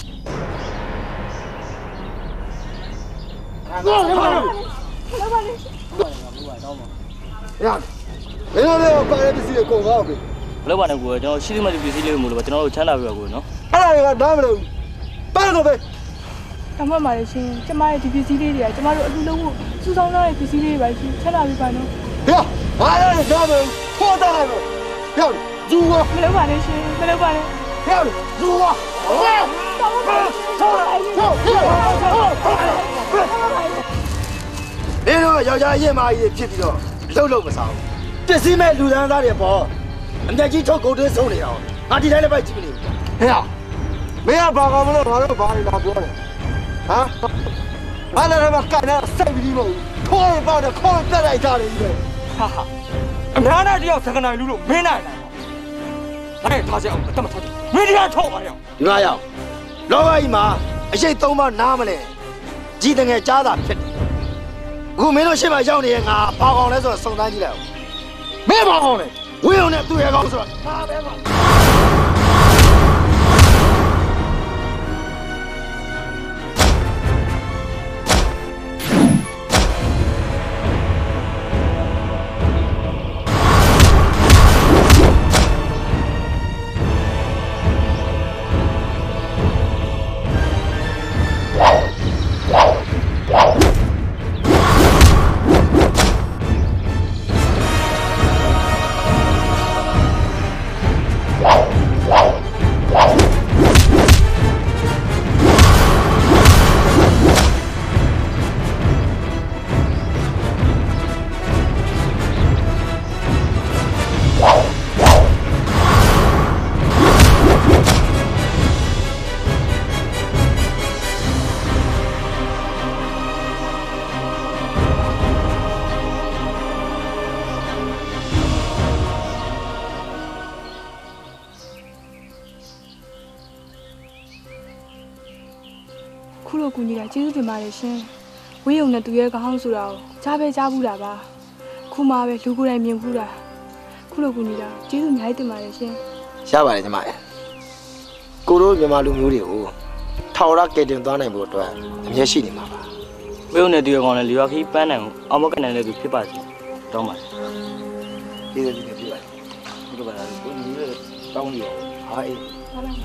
ဟာဟာလာပါလေတော့မရမင်းတို့ပါရပစ္စည်းကိုကောက်ပြီဘယ်လိုပါလဲကိုကျွန်တော်ရှိသမျှပစ္စည်းလေးမျိုးလို့ကျွန်တော်တို့ချမ်းသာပြီပါကိုနော်အဲ့ဒါကဒါမလို့ပါတော့ပဲအမှန်ပါလေရှင်ကျမရဲ့ဒီပစ္စည်းလေးတွေကကျမတို့အလူလုံးကိုစူးစောင်းထားတဲ့ပစ္စည်းလေးတွေပါရှင်ချမ်းသာပြီပါနော်ဟေ့ဘာလဲဒါမလို့ခေါ်တာလို့ဟေ့ဇူဝမလုပ်ပါနဲ့ရှင်မလုပ်ပါနဲ့ဟဲ့ဇူဝဟေးတော့ပါဆောလိုက်ဆောဟေးဒီတော့ယောက်ျားရင်မာကြီးဖြစ်ပြီးတော့လှုပ်လှုပ်မစားဘူးပစ္စည်းမဲ့လူသားသားတွေပေါ့အမျက်ကြီးထုတ်ကုန်သွင်းဆုံးနေအောင်ငါဒီတိုင်းလည်းပဲကြည့်မနေဘူးဟဲ့မင်းကဘာကောင်မလို့ငါတို့ဘာလဲလာပြောတယ်ဟမ်ဘာလဲတော့ကနိုင်စိတ်ပြီးလို့ခေါ်ရပါတော့ခေါ်တက်လိုက်ကြတယ်ကြီးပဲ哈哈，哪哪只要这个男路路没男人，哎，他这样怎么他没这样吵嘛呀？ 你妈呀，老阿姨嘛，而且都嘛拿么嘞，记得个家大片。我没到现在叫你啊，爬高来说送单去了，没爬高嘞，我有那对也告诉了，哪边嘛？ ခုလိုကူညီတာကျေးဇူးတင်ပါတယ်ရှင်ဝေးုံနဲ့သူရဲ့ကောင်းဆိုတာကိုကြားပဲကြားဘူးတာပါခုမှပဲလူကိုယ်တိုင်မြင်ဘူးတာခုလိုကူညီတာကျေးဇူးအများကြီးတင်ပါတယ်ရှင်ရပါတယ်ညီမရဲ့ကိုတို့မြန်မာလူမျိုးတွေကိုထော်ရကဲတင်သွားနိုင်ဖို့အတွက်အမျက်ရှိနေမှာပါဝေးုံနဲ့သူရဲ့ကောင်းလဲလီဝါခီပန်းနိုင်အောင်မကန်နိုင်တဲ့သူဖြစ်ပါစေတောင်းပါတယ်ဒီလိုဒီလိုပြပါတယ်ဒီလိုပါလားကိုညီလေးတောင်းနေရောဟာအေးဟုတ်လား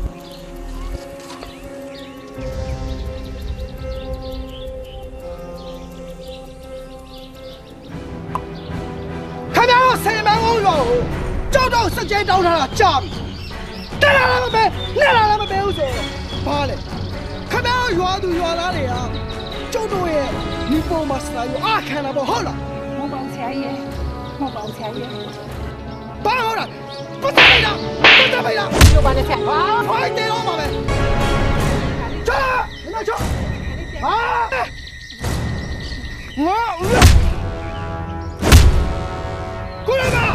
ခင်ဗျားတို့ဆယ်မန်းကုန်းရွာကိုကြောက်တော့စကြဲတောင်းထားတာကြာပြီတက်လာလည်းမပဲနဲ့လာလည်းမပဲဘူးဆိုဘာလဲခင်ဗျားတို့ရွာသူရွာသားတွေကကျုပ်တို့ရဲ့ဒီပေါ်မှာစတာယူအခမ်းတာပေါ့ဟုတ်လားမပေါင်းဆရာကြီးမပေါင်းဆရာကြီးဘာဟုတ်လားပတ်သက်လိုက်တာပတ်သက်လိုက်တာကျုပ်ပါနဲ့ဆက်ဟာဖိုင်တယ်တော့ပါပဲချာမင်းတို့ချာဟာငါကိုရမ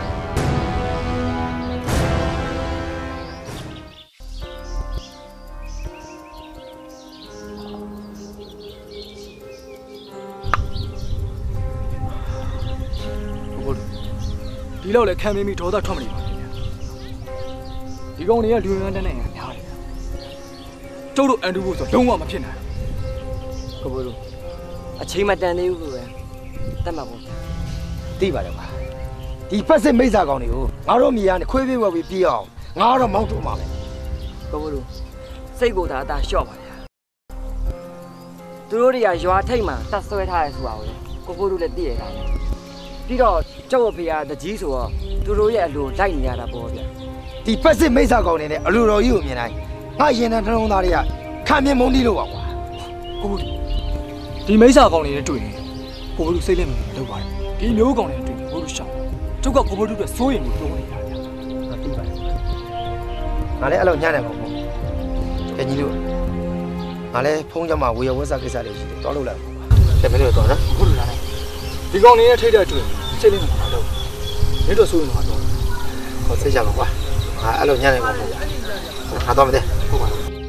ဒီလောက်လည်းခံမင်းပြီးဒေါသထွက်မနေပါနဲ့ဒီကောင်တွေကလူရန်တန်းနေရများတယ်ကျုပ်တို့အန်တူဖို့ဆိုလုံးဝမဖြစ်နိုင်ကိုဘိုးတို့အချိန်မတန်သေးဘူးလို့ပဲတတ်မှာပေါ့သိပါတယ်ကွာဒီဖက်စစ်မိစ္ဆာကောင်တွေကိုငါတို့မြေကနေခွေးပြေးဝဲပြီးပြေးအောင်ငါတော့မောင်းထုတ်မှာပဲကိုဘိုးတို့စိတ်ကိုသာအသာလျှော့ပါဗျာသူတို့တွေကရွာထိတ်မှာတတ်ဆွဲထားရဲဆိုတာကိုကိုဘိုးတို့လည်းသိရတာပဲပြီးတော့ကျောက်ဖေးရတကြီးဆိုတော့သူတို့ရဲ့အလိုလိုက်နေရတာပေါ့ဗျာဒီဖက်စစ်မိစ္ဆာကောင်တွေနဲ့အလိုတော်ကြီးကိုမြင်တိုင်းငါရင်တန်းထုံးသားတွေကခံမြင်မုန်းတီးလို့ပါကွာကိုဘိုးဒီမိစ္ဆာကောင်တွေနဲ့တွေ့ရင်ကိုဘိုးတို့စိတ်လက်မလုပ်ပါနဲ့ဒီမျိုးကောင်တွေနဲ့တွေ့ရင်ကိုဘိုးတို့ရှောင်ကျုပ်ကကိုဘိုးတို့အတွက်စိုးရင်ကိုပြောနေတာဗျာငါသိပါတယ်ငါလည်းအဲ့လိုညံ့နေမှာပေါ့ကဲညီတို့ငါလည်းဖုန်းကြမှာဝေယဝက်စာကိစ္စတွေရှိတယ်တောင်းလို့လိုက်ပါတမင်းတို့တော့နော်ကိုတို့လာတယ်ဒီကောင်တွေနဲ့ထိတဲ့တွေ့စိတ်လက်မလုပ်နေတော့စိုးရင်တော့တော့ခေါ်စိတ်ကြပါကွာငါအဲ့လိုညံ့နေမှာပေါ့ဗျာငါတော့မသိဟုတ်ပါ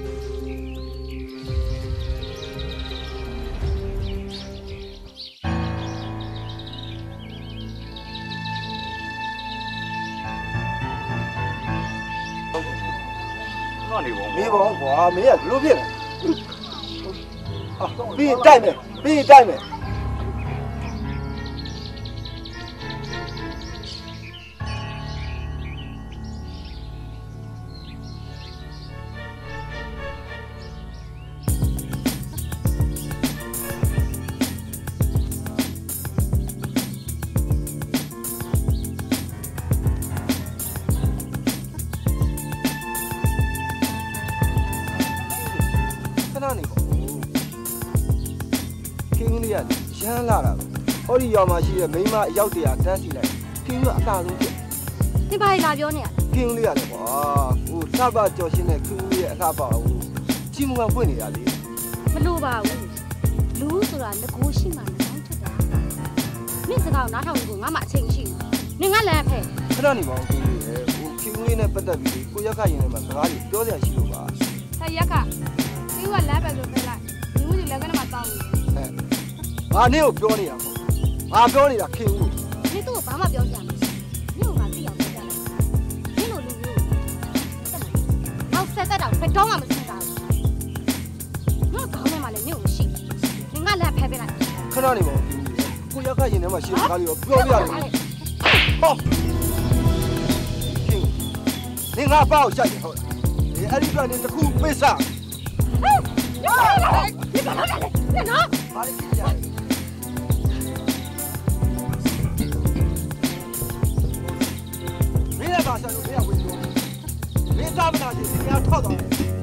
မေးပါကွာမေးရဘလို့ဖြစ်လဲပြီးတိုက်မယ်ပြီးတိုက်မယ်ရမ်းလာတာဟောဒီရွာမှာရှိတဲ့မိန်းမအယောက်တရာတန်းစီလိုက်ခင်းကအသာဆုံးဖြစ်ဒီဘာလာပြောနေရလဲခင်းလေးရတယ်ကွာဟိုစပါကြော်ရှင်းတဲ့ခင်းလေးရဲ့အလှပါဘူးကြီးမကပွင့်နေတာလေမလို့ပါဘူးလူဆိုတာငကိုရှိမှနှောင်းထွက်တာမင်းစကားကိုနားထောင်လို့ငါမှအချိန်ရှိနေငါလည်းဖဲခဏနေပါဦးကိုကြီးရဲ့ဟိုခင်ဦးလေးနဲ့ပတ်သက်ပြီးကိုရက်ခရင်ထဲမှာစကားတွေပြောစရာရှိလို့ပါဟဲ့ရက်ကဒီကလမ်းပဲဆိုဖဲလိုက်ဒီမှုကြီးလက်ကနဲ့မှတောင်းနေဟဲ့ငါနင့်ကိုပြောနေတာပေါ့ငါပြောနေတာခင်ဦးနေသူ့ကိုဘာမှပြောကြမှာနေကငါသိအောင်ပြောကြလိုက်နေလိုလူမျိုးအောက်ဆက်တက်တော့ဘယ်တော့မှမစင်တာဘူးငါကောင်းနေမှလည်းနေကိုမရှိနေငါလည်းဖဲပေးလိုက်ခဏနေပါဦးကိုရက်ခရင်ထဲမှာရှိတဲ့စကားတွေပြောပြရတယ်ဟောခင်နေငါပေါ့ရှိုက်တယ်ဟုတ်လားဒီအဲ့ဒီကနေတခုပိတ်စား你干啥来？你干啥来？你拿！ ဘာလဲကြည့်ရတယ်မင်းလည်းပါဆိုင်လို့မင်းကဝင်ပြောမင်းသားမနာချင်းဒီများထောက်တော့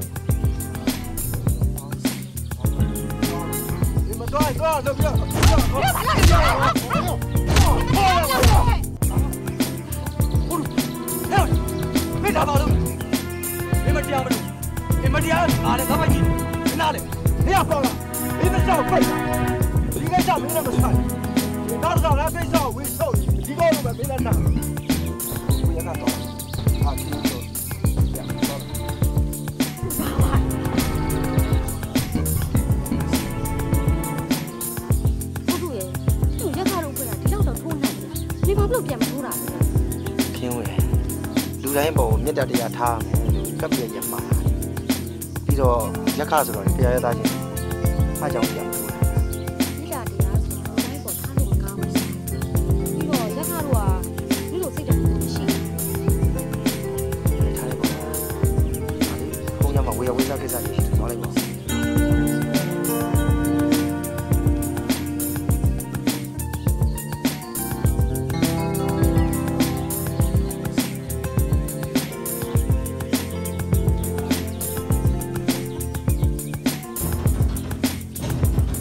ဒီမတော့တော့တော့ပြောဟေးမင်းသားပါလို့မင်းမတရားမလို့မင်းမတရားအားလည်းသမိုင်းကြီးနားလေမင်းကပေါ့လားမင်းမစောက်ဖိတ်ဒီကိစ္စမင်းလည်းမဆိုင်နောက်တော့ငါကိစ္စကိုဝေးချုပ်ဒီကောလို့ပဲမင်းလည်းနားကိုရကတော့အားကြီးတော့ရတော့你ဘာလို့ပြန်မထိုးတာလဲခင်းဝဲလူတိုင်းပေါ်မြတ်တတရားထားမယ်လို့ကပ်ပြရမှာပြီးတော့ရက်ခဆိုတော့တရားရသားချင်းအားကြောင့်ပြန်ထိုးတာဒီလာတရားဆိုတော့တိုင်းပေါ်ထားလို့မကောင်းဘူးပြီးတော့ရက်ခါတော့ကဒီလိုစိတ်တည်းမရှိထားလိုက်ပါဘုံညမှာဝေယဝေစားကိစ္စကြီးရှိတယ်ပြောလိုက်ပါဘ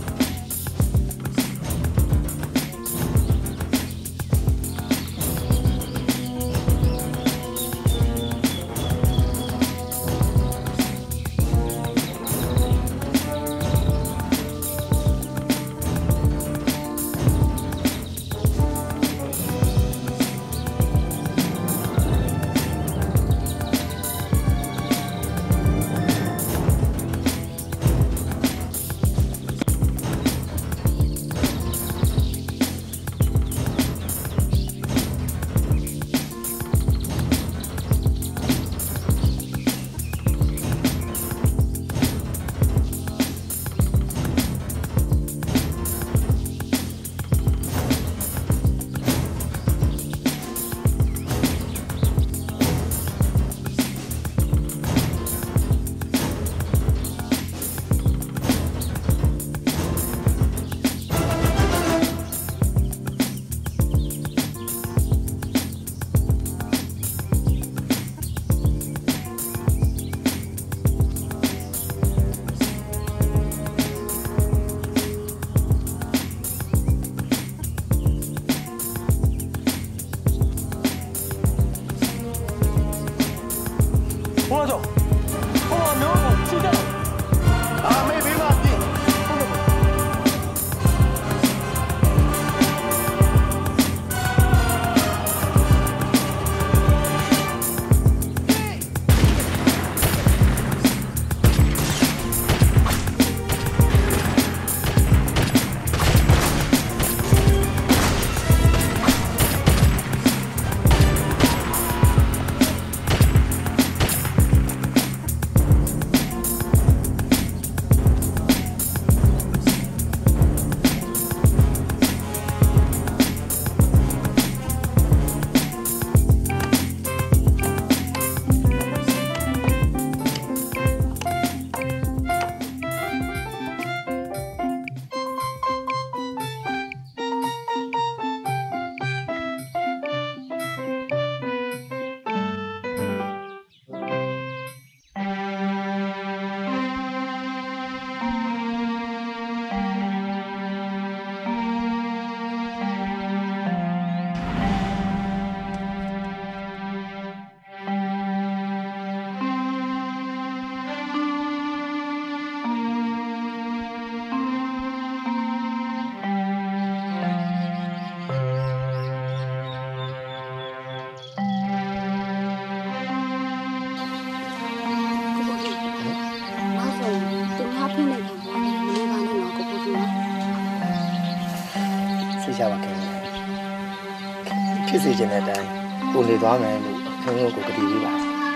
ဖြစ်စေခြင်းတဲ့အတိုင်းကိုနေသွားမယ်လို့ခင်ဗျားကိုကတိပေးပါ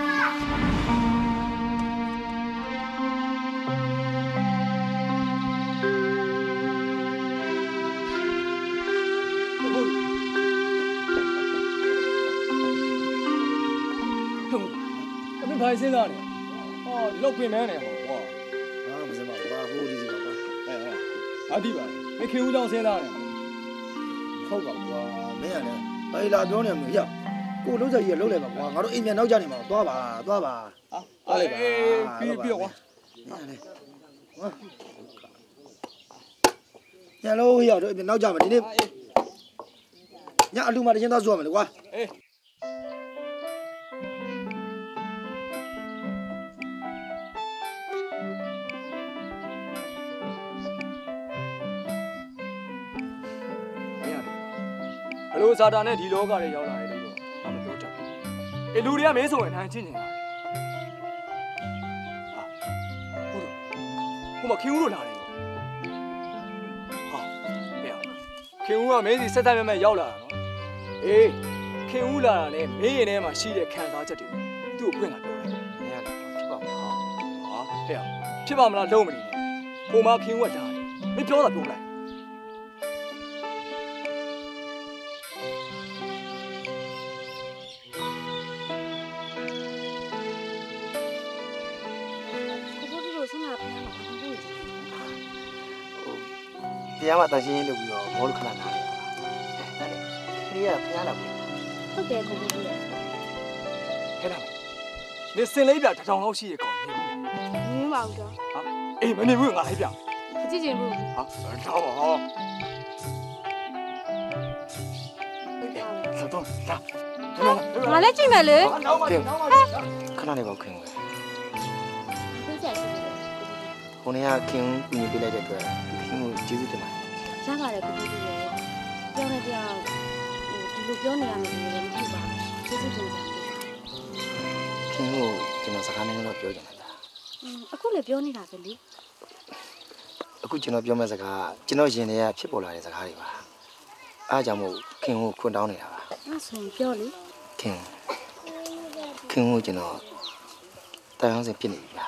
ဘာစဉ်းစားနေဟောဒီလောက်ပြင်မဲနေဟောကွာဟာမစမ်းပါဘာဟိုဒီစီပါကွာအဲအဲအတိပါမခင်ဦးကြောင့်စဉ်းစားနေဟုတ်ပါကွာမင်းရတယ်ဘာလာပြောနေမှာရကိုလုံးစကြီးကလုံးလိုက်ပါကွာငါတို့အိမ်မြန်နောက်ကျနေမှာသွားပါသွားပါဟာသွားလိုက်ပါပြီးပြီးတော့ကွာရတယ်ဟောညလုံးရောက်တော့အိမ်နောက်ကျမှာဒီနေ့ညအလူမတချင်းသွားစုရမယ်လေကွာအေးဘလို့ဇာတာနဲ့ဒီလောကတွေရောက်လာတယ်လို့တော့မပြောတတ်ဘူး။အေလူတွေကမင်းဆိုရင်နိုင်ချင်းနေတာ။ဟာဟုတ်တယ်။ဟိုမှာခင်ဦးတို့လာတယ်။ဟာဟဲ့။ခင်ဦးကမင်းစီဆက်ဆက်မဲ့မဲ့ရောက်လာတာနော်။အေးခင်ဦးလာတာနဲ့မင်းရင်ထဲမှာရှိတဲ့ခံစားချက်တွေသူ့ကိုဖွင့်လာပြောတယ်။မင်းကဖြစ်ပါမလား။ဟာဟဲ့။ဖြစ်ပါမလားလုံးမနေနဲ့။ဟိုမှာခင်ဦးကတားတယ်။မင်းပြောတာပြောလိုက်။တရားမှတန်ရှင်းရေးလုပ်ပြီးတော့ဘောလုံးခဏနားတယ်။ဒါနဲ့ခရီးကဖျားလာပြီ။ဟုတ်တယ်ကိုကိုကြီးရဲ့။ခဲလာမယ်။နေစင်လေးပြတစ်ထောင်လောက်ရှိရကောင်နေဘူး။မင်းပါဘူးတော့။ဟာအေးမနေဘူးငါလေးပြ။အကြည့်ချင်ဘူး။ဟာတော့ဟော။ဆက်တော့လာ။ငါလည်းကြည့်မယ်လေ။နောက်ပါနောက်ပါခဏလေးပေါ့ခင်ဗျာ။သိကြရှိတယ်။ခုနေ့ကခင်ကူညီပေးလိုက်တဲ့အတွက်ခင်ကိုကျေးဇူးတင်ပါတယ်။ရပါတယ်ကိုကိုကြီးရဲ့။ပြောနေပြအောင်ဒီလိုပြောနေရမယ်လို့လည်းမဟုတ်ပါဘူး။ကျေးဇူးတင်ပါတယ်။ခင်ကိုကျွန်တော်စကားနဲ့တော့ပြောချင်တယ်ဗျာ။อืมအခုလည်းပြောနေတာပဲလေ။အခုကျွန်တော်ပြောမယ့်စကားကျွန်တော်ရင်ထဲကဖြစ်ပေါ်လာတဲ့စကားတွေပါ။အားကြောင့်မို့ခင်ကိုခွန်းတောင်းနေတာပါ။အဲ့ဆိုရင်ပြောလေ။ခင်ခင်ကိုကျွန်တော်တရားစင်ဖြစ်နေပြီဗျာ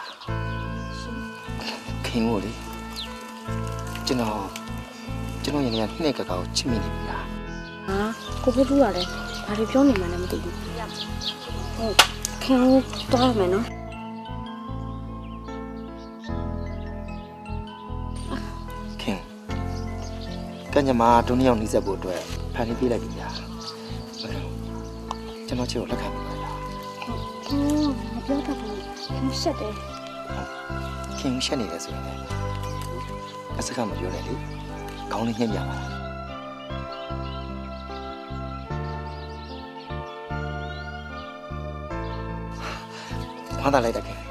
။ခင်ကိုလေကျွန်တော်ကျွန်တော်ရင်ထဲကနှိမ့်ကကောက်ချစ်မိနေပြီလားဟာကိုဖိုးတူရတယ်ဘာတွေပြောနေမှလည်းမသိဘူးဟုတ်ခင်ဗျားမယ်နော်ခင်ကညမာဒုနှစ်ယောက်နှိစက်ဖို့အတွက်ဖန်တီးပေးလိုက်ပြီဗျာကျွန်တော်ချစ်ကိုလက်ခံပါလားဟုတ်မပြောတတ်ဘူးခင်ရှက်တယ်ခင်ရှက်နေတယ်ဆိုရင်လည်းအစကမပြောနဲ့လေခေါင်းလေးညှက်ပြပါလားဘာသာလိုက်တခင်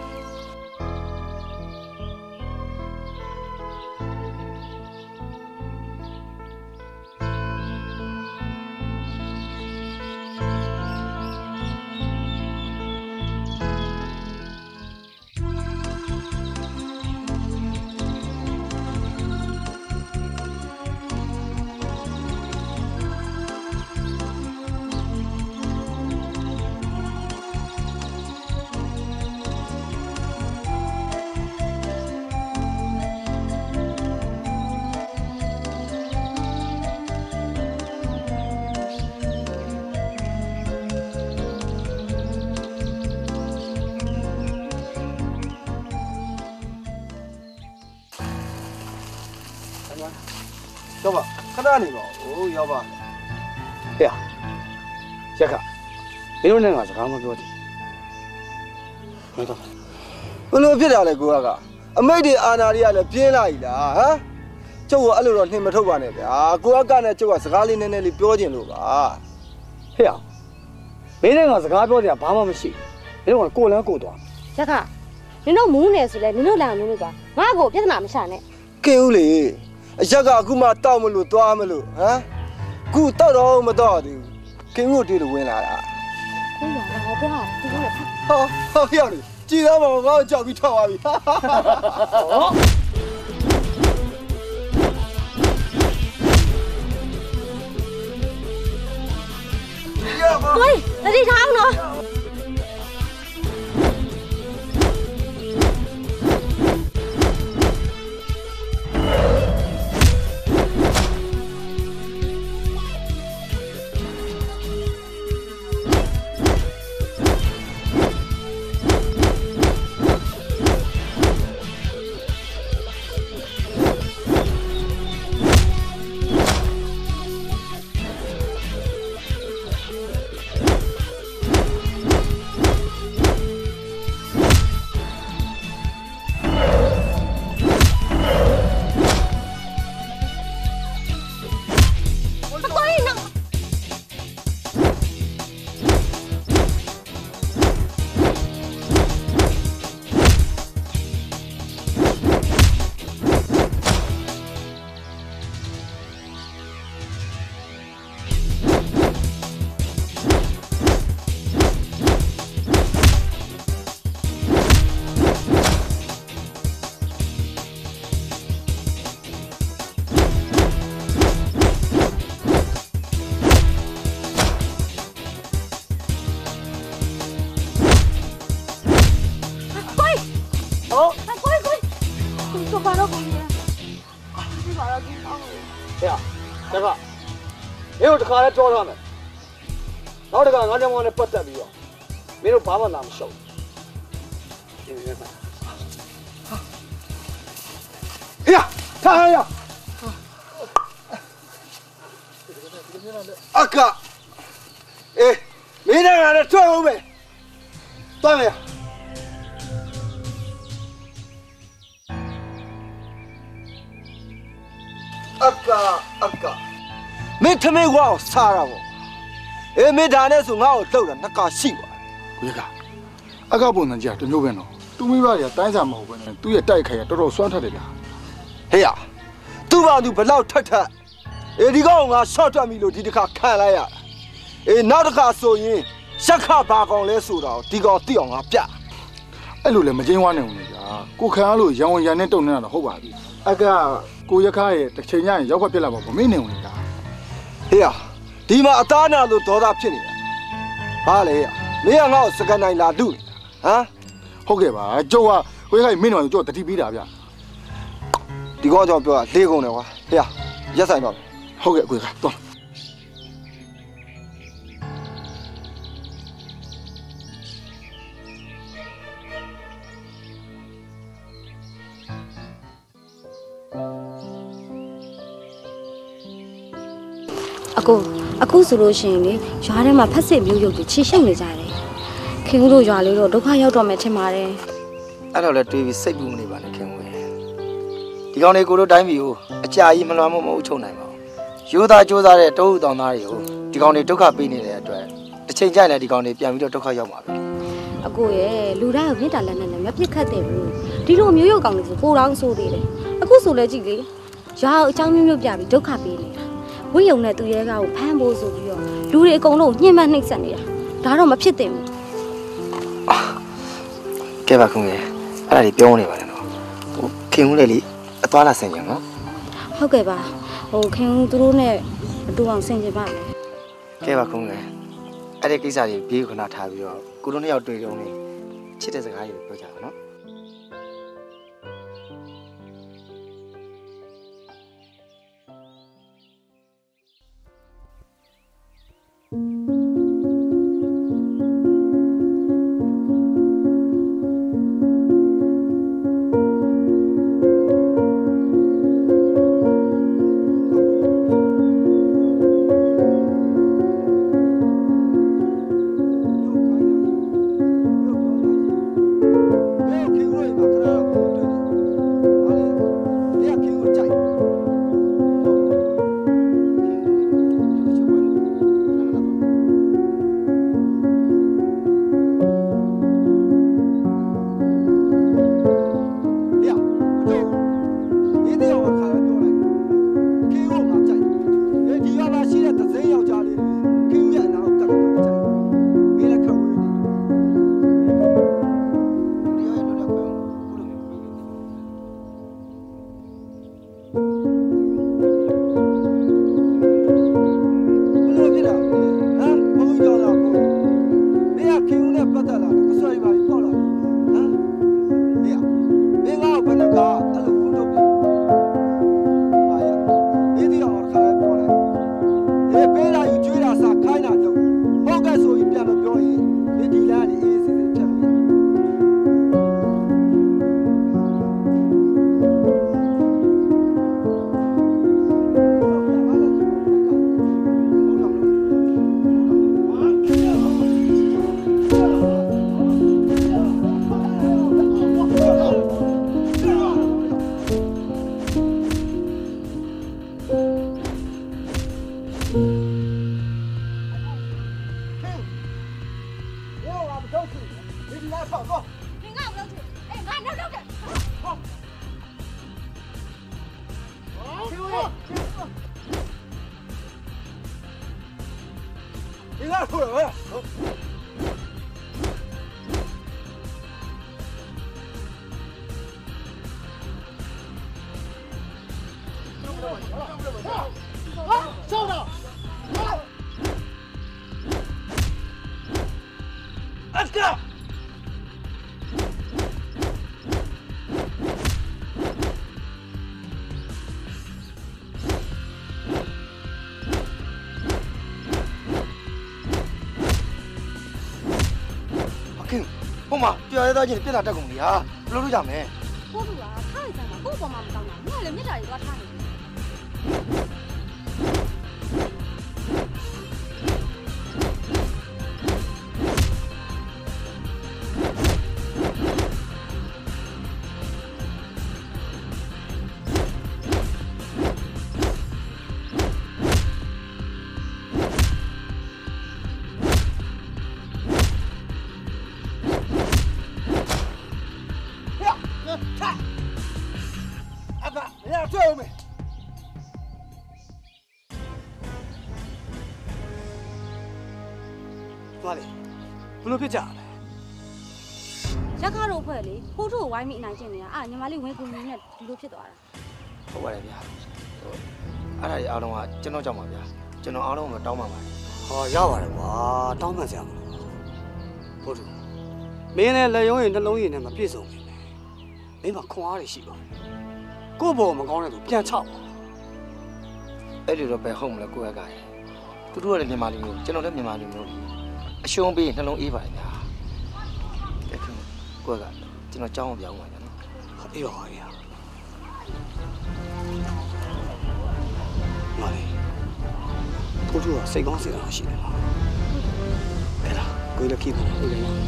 ရောက်ပါခဏနေပါဦးရောက်ပါဟဲ့ရက်ခမင်းတို့နဲ့ငါစကားမပြောသေးဘူးမင်းတော့ဘယ်လိုဖြစ်တာလဲကိုကအမိတ်တွေအာနာတွေကလည်းပြင်းလာ ਈ လားဟမ်ကျုပ်ကအဲ့လိုတော့နှင်မထုတ်ပါနဲ့ဗျာကိုကကနဲ့ကျုပ်ကစကားလေးနည်းနည်းလေးပြောချင်လို့ပါဟဲ့မင်းနဲ့ငါစကားပြောကြဘာမှမရှိမင်းတို့ကကိုလန်းကိုသွားရက်ကနင်တို့မူးနေဆိုလဲနင်တို့လာမူးလို့ကွာငါ့ကိုပြဿနာမချနဲ့ကင်းဦးလေအရက်ကအခုမှတောက်မလို့သွားမလို့ဟမ်ခုတောက်တော့မတော့သေးဘူးကင်းဦးတွေ့လို့ဝင်လာတာဟုတ်ပါလားဟောပြောသူကဟောဟောရောက်လေကြည်သားမငါ့ကိုကြောက်ပြီးထွက်သွားပြီဟောဟကိုတတိထားအောင်နော်တခါလဲပြောထားမယ်နောက်တခါငါကြောင့်ငါနဲ့ပတ်သက်ပြီးတော့မင်းတို့ဘာမှလာမရှုပ်ဘူးဟေးထားရအကအေးမင်းနဲ့ငါနဲ့တွေ့အောင်မယ်တွားမယ်အကအကမင်းထမင်းကွာကိုစားတာပေါ့အေးမင်းဒါနဲ့ဆိုငါ့ကိုလှုပ်တာနှစ်ကာရှိပါကိုရကအကပုံစံကြီးကတမျိုးပဲနော်သူမိဘတွေကတိုင်းစားမဟုတ်ပဲနဲ့သူ့ရဲ့တိုက်ခိုက်ရတော်တော်စွမ်းထက်တယ်ဗျာဟေးရသူ့ဘာသူဘလောက်ထက်ထက်အေးဒီကောင်ငါရှော့တွက်ပြီလို့ဒီတစ်ခါခံလိုက်ရတာအေးနောက်တစ်ခါဆိုရင်ရက်ခဘာကောင်လဲဆိုတာဒီကောင်သိအောင်ငါပြအဲ့လိုလည်းမကျင်းဝါနေဘူးလေဗျာကိုခံရလို့ရောင်ရံနဲ့တုံနေတာတော့ဟုတ်ပါပြီအကကိုရခရဲ့တစ်ချိန်ညရင်ရောက်ခွက်ပြက်လာပါမင်းနေဝင်နေတာဟေးရဒီမှာအသားနာလို့ဒေါသဖြစ်နေတာဘာလဲရမင်းကငါ့ကိုစကန်နိုင်လာလူနေတာဟမ်ဟုတ်ကဲ့ပါကျုပ်ကကိုရခမင်းတော်ကိုကျုပ်တတိပေးတာဗျာဒီကောင်ကြောင့်ပြောတာလေးကုန်တယ်ကွာဟေးရရက်ဆိုင်ပါဟုတ်ကဲ့ကိုရခသွားအကိုအခုဆိုလို့ရှိရင်လေရွာထဲမှာဖက်စစ်မျိုးရုပ်တွေချီရှုပ်နေကြတယ်ခင်ဦးတို့ရွာလေးတော့ဒုက္ခရောက်တော့မယ်ထင်ပါတယ်အဲ့တော့လည်းတွေးပြီးစိတ်ပူမနေပါနဲ့ခင်ဦးရဲ့ဒီကောင်လေးကိုတို့တိုင်းပြည်ကိုအကြာကြီးမလွှမ်းမို့မဟုတ်ချုံနိုင်ပါဘူးရိုးသားကြိုးစားတဲ့တောဟုတောင်သားတွေကိုဒီကောင်လေးဒုက္ခပေးနေတဲ့အတွက်တစ်ချိန်ကျရင်လည်းဒီကောင်လေးပြန်ပြီးတော့ဒုက္ခရောက်ပါပြီအကိုရဲ့လူတိုင်းကိုမြင့်တာလက်နဲ့လည်းမပြစ်ခတ်တယ်ဘူးဒီလိုမျိုးရုပ်ကောင်လေးဆိုပိုတောင်းဆိုသေးတယ်အခုဆိုလဲကြည့်လေရွာအကြောင်းမျိုးမျိုးပြပြီးဒုက္ခပေးနေတာဝိယုံနဲ့သူရဲကားကိုဖမ်းဖို့ဆိုပြီးတော့လူတွေအကုန်လုံးညှဉ်းပန်းနှိပ်စက်နေတာဒါတော့မဖြစ်သင့်ဘူးကဲပါခင်ဗျာအဲ့ဒါကြီးပြောနေပါနဲ့နော်ဟိုခင်ဦးလေးလေအသွားလာဆင်ကြနော်ဟုတ်ကဲ့ပါဟိုခင်ဦးသူတို့နဲ့အတူအောင်ဆင်ကြပါမယ်ကဲပါခင်ဗျာအဲ့ဒီကိစ္စကြီးဘေးခဏထားပြီးတော့ကိုတို့နှစ်ယောက်တွေ့ကြုံနေချစ်တဲ့စကားကြီးပြောကြပါနော်ဟစာခိုင်းတာတော့ဟုတ်ကဲ့ဆိုပြီးပြန်မပြောရင်ဒီဒီလားနေအေးစစ်စစ်ဖြတ်ပြီဟုတ်မှာပြောရသားချင်းပြက်လာတက်ကုန်ပြီဟာဘလို့လို့ကြမယ်ကိုတူကထားရစမ်းမှာကို့ပေါ်မှာမကောင်းတာညလည်းမြစ်တာတွေသွားထားနေဘလို့ဖြစ်ကြလဲရက်ကားတို့ဖွဲ့လေဖိုးထိုးဝိုင်းမိအနိုင်ကျင့်နေတာအာညီမလေးဝင်ကူနေနဲ့ဒီလိုဖြစ်သွားတာဟုတ်ပါတယ်ဗျာဟိုအဲ့ဒါကြီးအားလုံးကကျွန်တော်ကြောက်ပါဗျာကျွန်တော်အားလုံးကတောင်းပါပါတယ်ဟောရပါတယ်ကွာတောင်းမှန်စရာမလိုဖိုးထိုးမင်းလည်းလက်ရုံးရင်နှလုံးရည်နဲ့မပြည့်စုံဘူးမင်းမှာခွန်အားတွေရှိပါကို့ဘောမကောင်းတဲ့သူပြန်ချပါအဲ့လိုတော့ပဲဟုတ်မလဲကိုယ့်ရကရသူတို့ကလည်းမြန်မာလူမျိုးကျွန်တော်လည်းမြန်မာလူမျိုးအရှုံးပေးနှလုံးအေးပါတယ်ဗျာကဲခင်ကိုယ့်ကကျွန်တော်ကြောင်းအောင်ပြောင်းပါကြနော်အေးပါအေးပါမာလေးဖိုးထိုးကစိတ်ကောင်းစေတာရှိတယ်လားအဲ့ဒါကိုယ်လည်းကြည့်ပါဦးလေနော်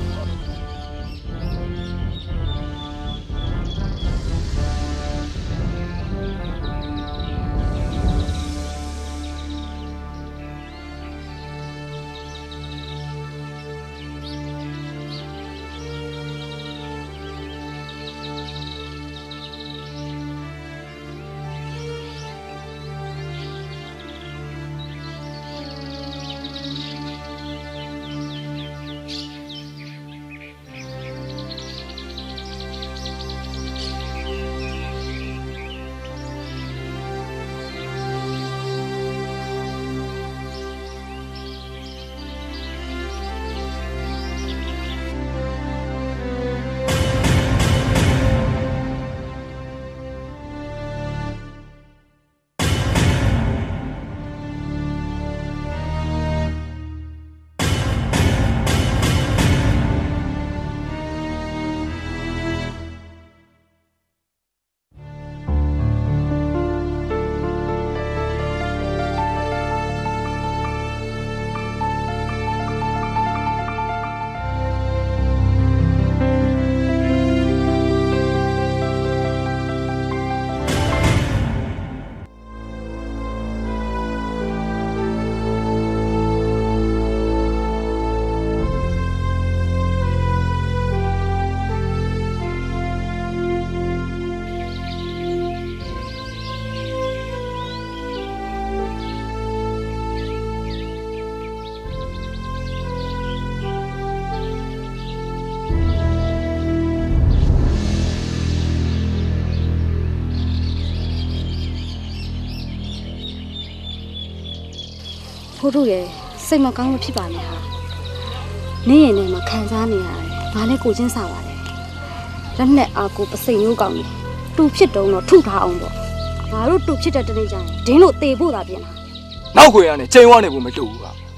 ဖိုးထိုးရဲ့စိတ်မကောင်းလို့ဖြစ်ပါနဲ့ဟာနင်းရင်ထဲမှာခံစားနေရတယ်ငါလည်းကိုချင်းစားပါတယ်လက်နဲ့အာကိုပစိန်မျိုးကောင်းနေတူဖြစ်တုံးတော့ထုထားအောင်ပေါ့ငါတို့တူဖြစ်တဲ့တနေ့ကျရင်ဒင်းလို့တေဖို့သာပြင်တာနောက်ခွေရနဲ့ချိန်ဝါနေဖို့မတူဘူးက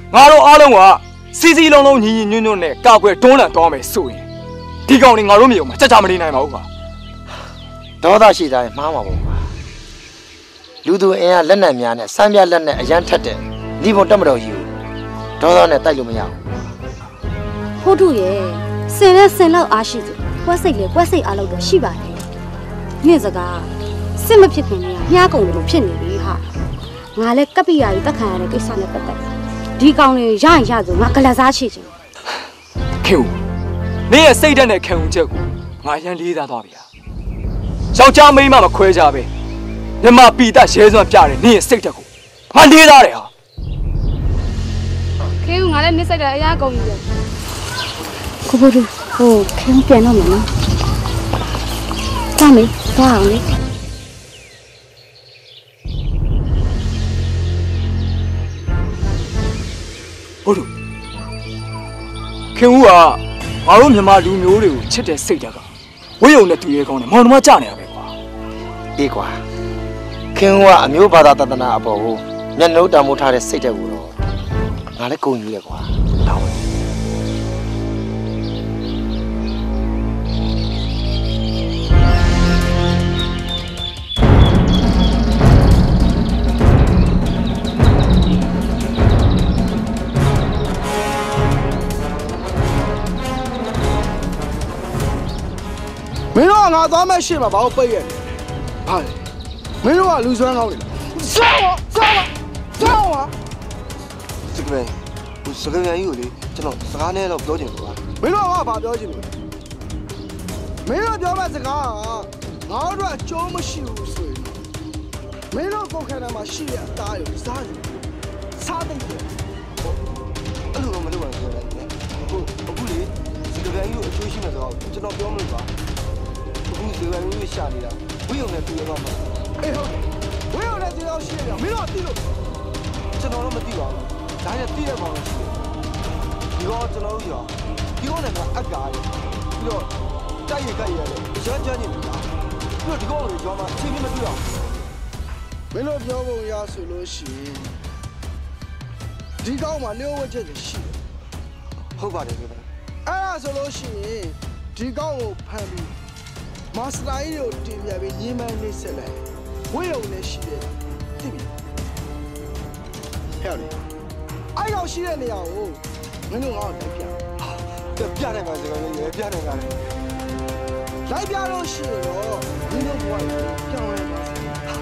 ငါတို့အားလုံးကစီစီလုံးလုံးညီညီညွတ်ညွတ်နဲ့ကာကွယ်တွန်းလှန်သွားမယ်ဆိုရင်ဒီကောင်တွေငါတို့မျိုးမှာကြကြမနေနိုင်ပါဘူးကွာဒေါသရှိသားရင်မှားမှာပေါ့ကွာလူသူအင်အားလက်နက်များနဲ့စမ်းပြလက်နဲ့အရန်ထက်တဲ့ဒီဘုံတက်မတော်ကြီးကိုဒေါသနဲ့တိုက်လို့မရဘူးဟုတ်တူရဲ့စင်နဲ့စင်လောက်အားရှိသူကွက်စိတ်လေကွက်စိတ်အားလို့တော့ရှိပါတယ်နေ့စကားစစ်မဖြစ်ခင်ကမြားကုန်လို့ဖြစ်နေပြီဟာငါလည်းကပ္ပိယာကြီးတက်ခံရတဲ့ကိစ္စနဲ့ပတ်သက်ဒီကောင်တွေရရင်ရဆိုငါကလစားချချင်ခင်ဦးနေရဲ့စိတ်ဓာတ်နဲ့ခံဦးချက်ကိုငါရန်လေးသားသွားပြီဟာယောက်ျားမိန်းမမခွဲကြပဲမြမပီတရဲစွမ်းပြတယ်နေရဲ့စိတ်ဓာတ်ကိုငါလေးသားတယ်ဟာခင်ဦးငါလည်းနစ်စိတ်တယ်အရာကုန်ပြီလေကိုဘူဟိုခင်ပြန်တော့မယ်နော်တာမေးသွားအောင်လေဟုတ်လို့ခင်ဦးကငါတို့မြန်မာလူမျိုးတွေကိုချစ်တဲ့စိတ်ဓာတ်ကဝိယုံနဲ့သူရဲကောင်းနဲ့မောင်နှမကြနေရပဲကွာအေးကွာခင်ဦးကအမျိုးဘာသာတသနာအပေါ်ကိုမျက်နှာတမိုးထားတဲ့စိတ်ဓာတ်ကိုတော့ငါလည်းကုန်ယူရကွာဒါပဲမင်းတို့ကငါသွားမဲ့ရှေ့မှာဘာလို့ပိတ်ရလဲဟာလေမင်းတို့ကလူစွမ်းကောင်းနေလားဆောင်းဆောင်းဆောင်းပါစကပဲစကပဲကြီးကိုလေကျွန်တော်စကားနဲ့တော့ပြောချင်လို့ပါမင်းတို့ကဘာပြောချင်လို့မင်းတို့ပြောမဲ့စကားကငါတို့အကျိုးမရှိဘူးဆိုရင်မင်းတို့ကိုယ်ခန္ဓာမှာရှိတဲ့အသားကိုစားနေစားတဲ့အဲ့လိုမလုပ်ပါဘူးလေဟုတ်အခုလေစကပဲကြီးကိုအကျိုးရှိမဲ့စကားကိုကျွန်တော်ပြောမလို့ပါအခုဒီဝိုင်းမျိုးရှာနေတာဝိယုံနဲ့တွေ့ရတော့မှာအေးဟုတ်ဝိယုံနဲ့တွေ့တော့ရှိတယ်မင်းတို့သိလို့ကျွန်တော်တော့မသိပါဘူးဒါနဲ့သိရပါလို့ရှိတယ်ဒီတော့ကျွန်တော်တို့ရောဒီတော့လည်းအက်ကားတယ်ပြီးတော့တိုက်ရကြက်ရတယ်ရမ်းကြမ်းနေပြီလားပြီးတော့ဒီကောင်တွေရောမှာအချိန်ကြီးမတွေ့အောင်မင်းတို့ပြောဖို့ရဆိုလို့ရှိရင်ဒီကောင်မှာလျှို့ဝှက်ချက်ရှိတယ်ဟုတ်ပါတယ်ခင်ဗျအဲ့ဒါဆိုလို့ရှိရင်ဒီကောင်ကိုဖမ်းပြီးမာစတာကြီးကိုတင်ပြပြီးညင်းမန်းလေးဆက်လိုက်ဝိယုံနဲ့ရှိတယ်သိပြီဟဲ့လေအဲ့ကောင်ရှိတဲ့နေရာကိုမင်းတို့ငါ့ကိုပြပြပြနိုင်ပါစကားလေးရပြနိုင်ပါလေလိုက်ပြလို့ရှိရင်တော့မင်းတို့ဘဝကိုပြောင်းလဲပါစေ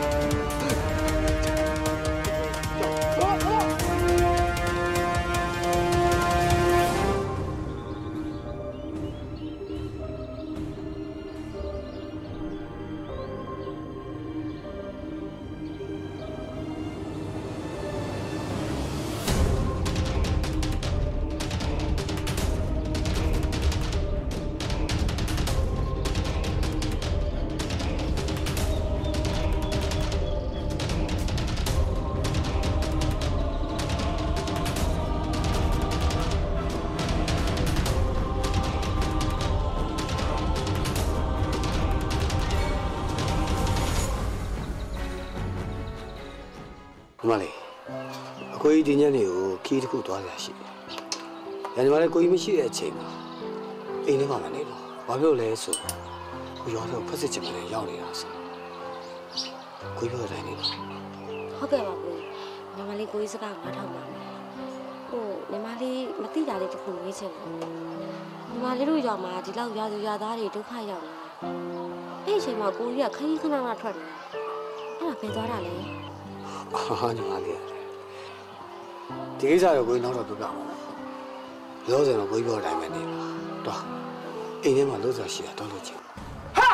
မလေးအကိုကြီးဒီညနေကိုခီးတစ်ခုသွားရရှိတယ်။ညနေမှလည်းကိုကြီးမရှိတဲ့အချိန်မှာအိမ်ထဲမှာမနေတော့ဘာဖြစ်လို့လဲဆိုကိုရောတော့ဖက်စစ်ချင်မှလည်းရောက်နေတာဆိုကိုကြီးပြောတိုင်းနေဟုတ်ကဲ့ပါကိုညီမလေးကိုကြီးစကားနားထောင်ပါမယ်ဟိုညီမလေးမသိတာလေးတစ်ခုမေးချင်တယ်ညီမလေးတို့ရောက်မှာဒီလောက်ရာသူရာသားတွေဒုက္ခရောက်နေတာအဲ့အချိန်မှာကိုကြီးကခရီးခဏခဏထွက်နေတာအဲ့ဒါဘယ်သွားတာလဲဟာညီမလေးဒီကိစ္စတော့ကိုကြီးနောက်တော့ပြပြပါမယ်လောစင်တော့ကိုကြီးပြောတိုင်းပဲနေပါတော့အိမ်ထဲမှာလို့စားရှိတာတော့လို့ချင်းဟာ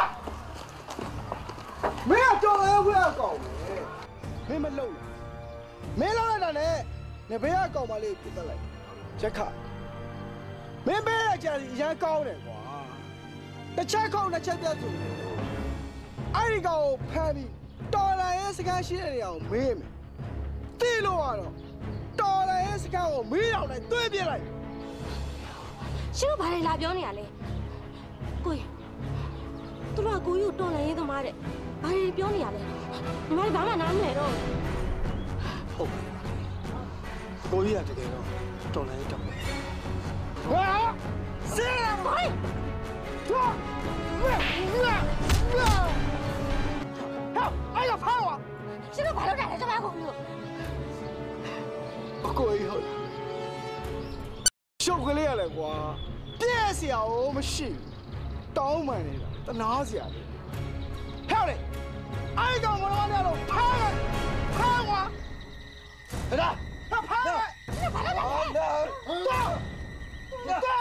မင်းကကြော်ရဲခွေးအကောင်မင်းမလုံမင်းလောက်လိုက်တာနဲ့နေဘေးအကောင်မလေးပြစ်တက်လိုက်ရက်ခမင်းဘေးကကြာစီရန်ကောင်းတယ်ကွာတစ်ချက်ခုံးတစ်ချက်ပြတ်ဆိုအဲ့ဒီကောင်ကိုဖမ်းပြီးတော်လာရဲ့စကားရှိတဲ့နေရာကိုမေးမယ်သိလို့ရတော့တော်လာရဲ့စကားကိုမေးအောင်လိုက်တွေးပြလိုက်ရှင်တို့ဘာလဲလာပြောနေရလဲကိုရသူတို့ကကိုကြီးကိုတော်လာရေးသမားတဲ့ဘာလဲပြောနေရလဲညီမဘာမှနားမလဲတော့ဟုတ်ကိုကြီးကတကယ်တော့တော်လိုင်းတက်ပဲဟာဆရာမိုင်းသွားဝဲဝဲဝဲဟာအဲ့ဒါဖားဝါရှင်တို့ဘာလုပ်တာလဲကျွန်မကိုမျိုးကိုကြီးဟုတ်ရှုပ်ကလေးရလဲကွာပြည့်စရာ哦မရှိတောင်းမှန်နေတာတနာစရာလေဟဲ့လေအဲ့ကောင်မတော်ရတော့ဖားဖားကွာဟဲ့လားဖားဘာလဲတော့တော့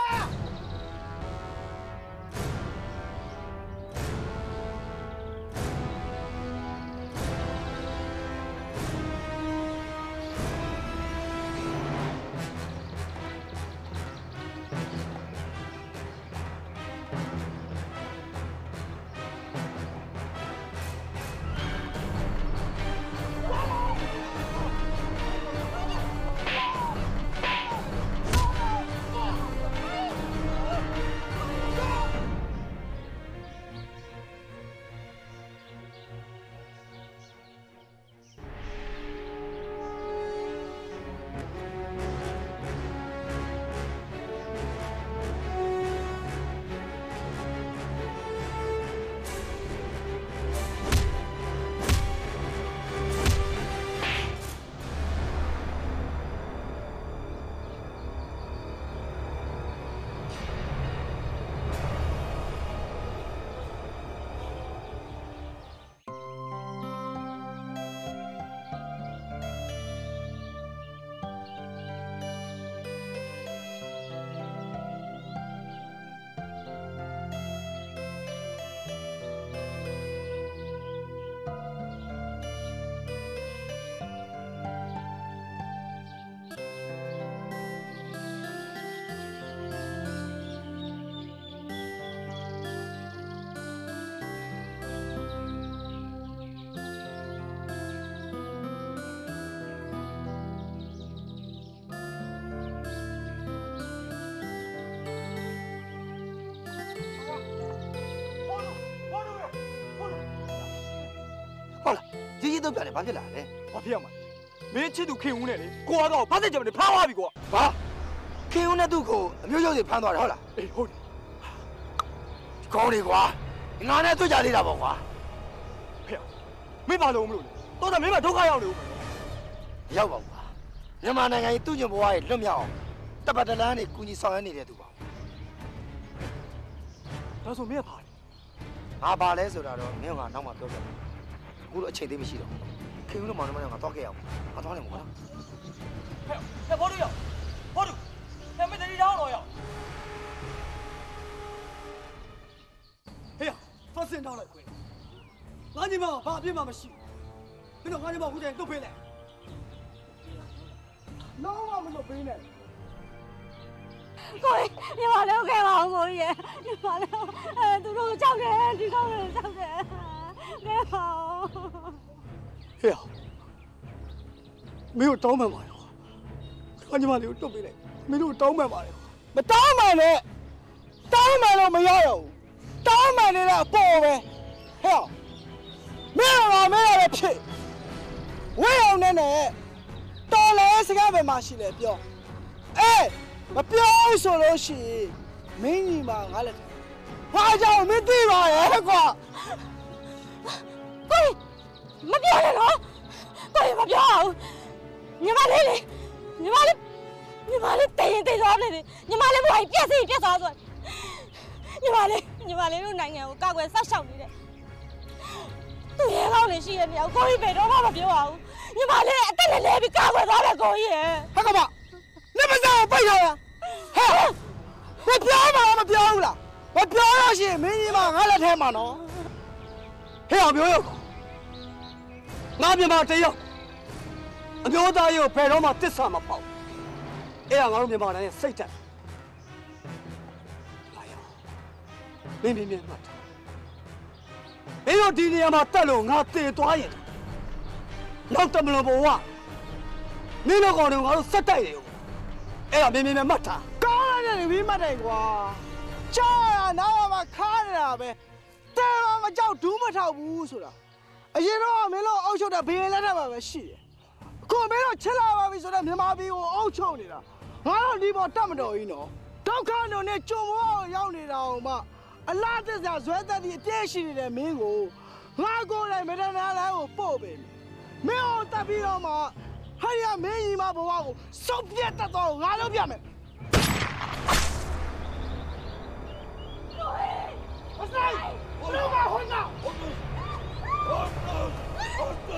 ကြီးကြီးတော့ပြတယ်ဘာဖြစ်လာလဲဘာဖြစ်ရမှာမင်းချစ်သူခင်ဦးနဲ့လေကိုကတော့ဘာသိကြမလဲဖမ်းသွားပြီကွာဘာခင်ဦးနဲ့သူ့ကိုအမျိုးမျိုးတွေဖမ်းသွားတယ်ဟုတ်လားအေးဟုတ်တယ်ကောင်းတယ်ကွာငါနဲ့တွေ့ကြသေးတာပေါ့ကွာဖေမင်းဘာလို့မလို့လဲတော့တာမင်းမဒုက္ခရောက်နေဦးမယ်ရောက်ပါကွာမြန်မာနိုင်ငံကြီးသူ့ညဘွားရဲ့လွတ်မြောက်အောင်တပတ်တလန်းနေကူညီဆောင်ရွက်နေတဲ့သူပါဒါဆိုမင်းကဘာလဲငါဘာလဲဆိုတာတော့မင်းကနောက်မှပြောပြမယ်အခုတော့အချိန်သေးမရှိတော့ခင်ဦးတို့မောင်နှမတွေငါတော့ခဲ့ရအောင်ငါတော့နေမှာကွာဟဲ့ဟဲ့ဘောတို့ရောက်ဘောတို့ဟဲ့မင်းတတိတောင်းတော့ရောက်ဟေးဖတ်စင်တောင်းလိုက်ခွေငါညီမဘာအပြစ်မှမရှိဘူးမင်းတို့ငါညီမခုတည်းတုတ်ဖေးလိုက်နောက်မှမလုပ်ပေးနဲ့ကိုကြီးညီမလည်းခဲ့ပါအောင်ကိုကြီးရဲ့ညီမလည်းအဲသူတို့ကြောက်တယ်ဒီကောင်းတယ်ကြောက်တယ်ခဲ့ပါဟေးမင်းတို့တောင်းမှန်ပါရောခါညီမလေးကိုတုတ်ပေးလိုက်မင်းတို့တောင်းမှန်ပါရောမတောင်းမှန်နဲ့တောင်းမှန်လို့မရတော့ဘူးတောင်းမှန်နေတဲ့အပေါ်ပဲဟဲ့မင်းတော့မင်းရပဲဖြစ်ဝဲအောင်နဲ့နဲ့တော်လဲစကားပဲမှရှိလဲပြောအေးမပြောဆိုလို့ရှိရင်မင်းကြီးမငါလက်ဘာကြောင့်မင်းသိပါရဲ့ကွာကိုမပြောနဲ့နော်ကိုမပြောအောင်ညီမလေးလေညီမလေးညီမလေးတရင်တည်သွားနေတယ်ညီမလေးဘဝကြီးပြက်စီပြက်သွားဆိုညီမလေးညီမလေးတို့နိုင်ငံကိုကောက်ွယ်ဆောက်ရှောက်နေတယ်သူရဲကောင်းနေရှိရဲ့မြောက်ကိုကြီးဘယ်တော့မှမပြောအောင်ညီမလေးအသက်လည်းလဲပြီးကောက်ွယ်သွားတယ်ကိုကြီးရဲ့ဟဲ့ကမနေမစားပိတ်ထားရဟဲ့မပြောမှာမပြောဘူးလားမပြောရရှိရင်မင်းကြီးမငါလက်ထဲမှာနော်ဟဲ့အောင်ပြောရောငါမြန်မာတယောက်အမျိုးသားရုပ်ဘယ်တော့မှတစ္ဆာမပေါက်အဲ့ဒါငါတို့မြန်မာတိုင်းရဲ့စိတ်ဓာတ်လာရမင်းမင်းမြတ်မှတ်မင်းတို့ဒီနေရာမှာတက်လို့ငါတည်သွားရင်နောက်တမလို့ဘဝမင်းတို့ကောင်တွေငါတို့စက်တိုက်တယ်အဲ့ဒါမင်းမင်းမြတ်မှတ်တာကောင်းတယ်ပြီးမှတ်တယ်ကွာကြောက်ရနားမှာခါနေတာပဲတဲမှာမကြောက်ဒူးမထောက်ဘူးဆိုတာအရင်တော့မင်းတို့အုပ်ချုပ်တဲ့ဘေးလက်ထက်မှာပဲရှိတယ်ကိုမင်းတို့ချစ်လာပါပြီဆိုတော့မြန်မာပြည်ကိုအုပ်ချုပ်နေတာငါတို့ဒီပေါ်တတ်မတော်ကြီးနော်ဒုက္ခလုံးနဲ့ကြုံမောရောက်နေတာဟိုမှအလားသစ္စာဇွဲသက်ပြီးအပြည့်ရှိနေတဲ့မင်းကိုငါကိုယ်တိုင်မရနာလမ်းကိုပို့ပေးမင်းကိုတပ်ပြီးတော့မှဟာရမင်းကြီးမဘဝကိုစုပ်ပြတ်တတ်တော့ငါလုပ်ပြမယ်我塞！我六百混呐！我我我我。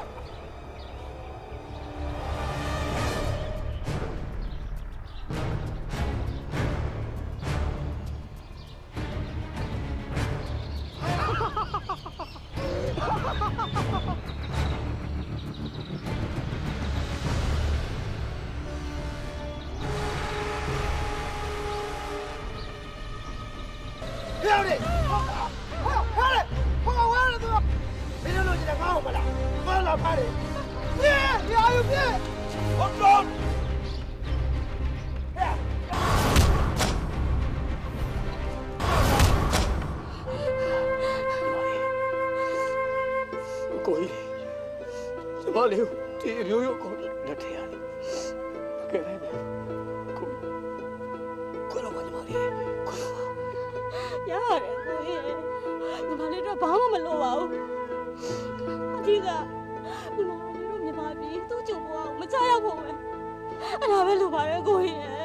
不要脸！不要不要脸！不要我了都！没人弄起来搞我了，我老怕的。别，你还有别！我走。ကိုကြီးကျမလေးဒီအမျိုးမျိုးကိုလက်ထရတယ်။ကဲလိုက်မယ်။ကိုကိုတော့မကျမလေးကိုတော့ရတယ်ကိုကြီးညီမလေးတော့ဘာမှမလုပ်ပါဘူးအကြီးကညီမလေးတို့မြန်မာပြည်သူ့ကြုံဘဝကိုမချရောက်ဖို့ပဲအဲ့ဒါပဲလိုပါတယ်ကိုကြီးရဲ့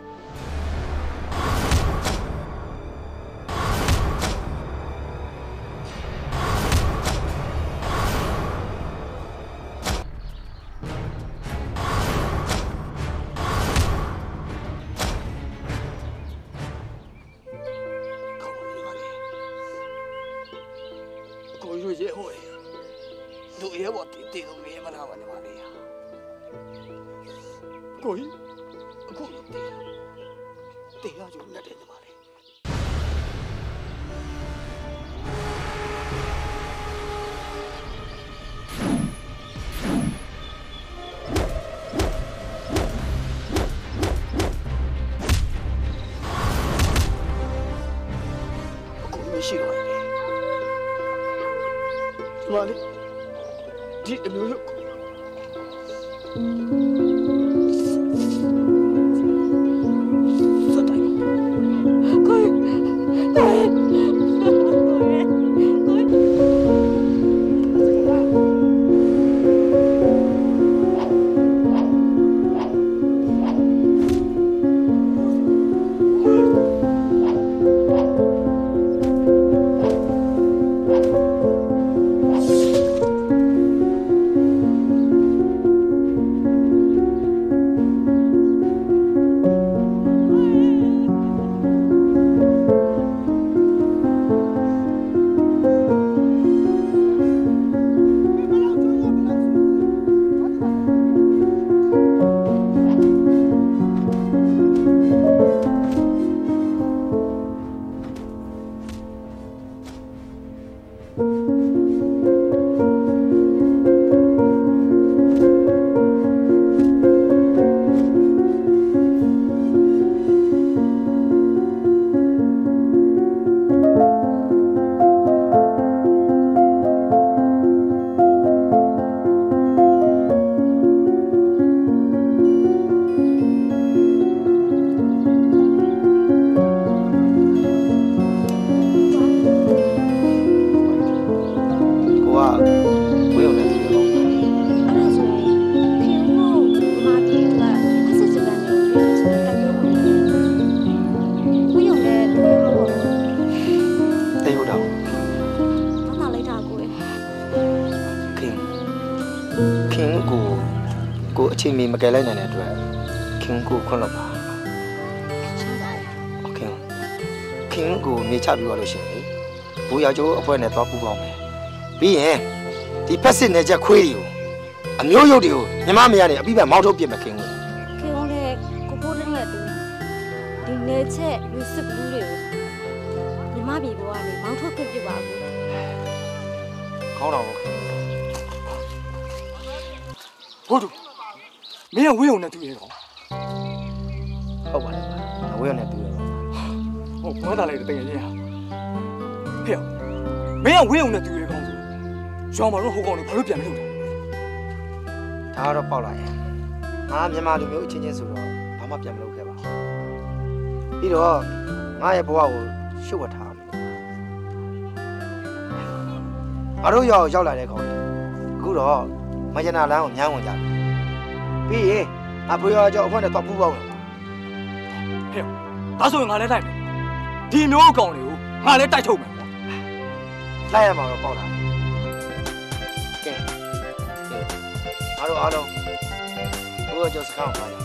ရဲဟိုရလူရဲဘော်တီတီကိုရဲမနာပါညီမလေးဟာကိုကြီးအခုတေးတေးရကြလက်တယ်ညီမလေးအခုမရှိတော့ဘူး妈的，你有没有？说对，可以，可以，可以，可以。ချင်းမီမကယ်လိုက်နိုင်တဲ့အတွက်ခင်ကိုခွန့်လို့ပါโอเคခင်ကိုမြေချပြီးသွားလို့ရှိရင်ဘူရကျိုးအဖွဲ့နဲ့သွားပူပေါင်းမယ်ပြီးရင်ဒီဖက်စစ်နယ်ချက်ခွေးတွေကိုအမျိုးရုပ်တွေကိုမြမမရနေအပြီးပဲမောင်းထုတ်ပြစ်မယ်ခင်ကိုခင်ကလည်းကိုဖိုးလေးနဲ့တူဒီနယ်ချက်လူစစ်ဘူးတွေကိုမြမပြည်ပေါ်ကနေမောင်းထုတ်ပြစ်ပြပါဘူးခေါင်းတော်ခင်ဟုတ်တယ်မင်းကဝေးုံနဲ့တူရဲကောင်ဟုတ်ပါလေဝေးုံနဲ့တူရဲဟုတ်ဘာသာလိုက်တဲ့တကယ်ကြီးဟာဟဲ့မင်းကဝေးုံနဲ့တူရဲကောင်ဆိုရွာမှာတော့ဟိုကောင်တွေဘာလို့ပြန်မလို့လဲဒါကတော့ပေါက်လာရဲ့ငါမြန်မာလူမျိုးအချင်းချင်းဆိုတော့ဘာမှပြန်မလုပ်ခဲ့ပါဘူးပြီးတော့ငါရဲ့ဘဝကိုရှုပ်ဝတ်ထားမယ်ငါတို့ရောက်ရောက်လာတဲ့ကောင်ကြီးအခုတော့မယနာလမ်းကိုညှမ်းဝင်ကြတယ်ပြီးရင်အဖေရောကြောက်အခွင့်နဲ့တော့ပူပေါင်းတယ်ဟဲ့ဒါဆိုရင်ငါလည်းတိုက်မယ်ဒီမျိုးအကောင်တွေကိုငါလည်းတိုက်ထုတ်မယ်ကွာလိုက်ရမှာတော့ပေါက်လာကဲကဲငါတို့အားလုံးဘုရားကျော်စကားကိုပါ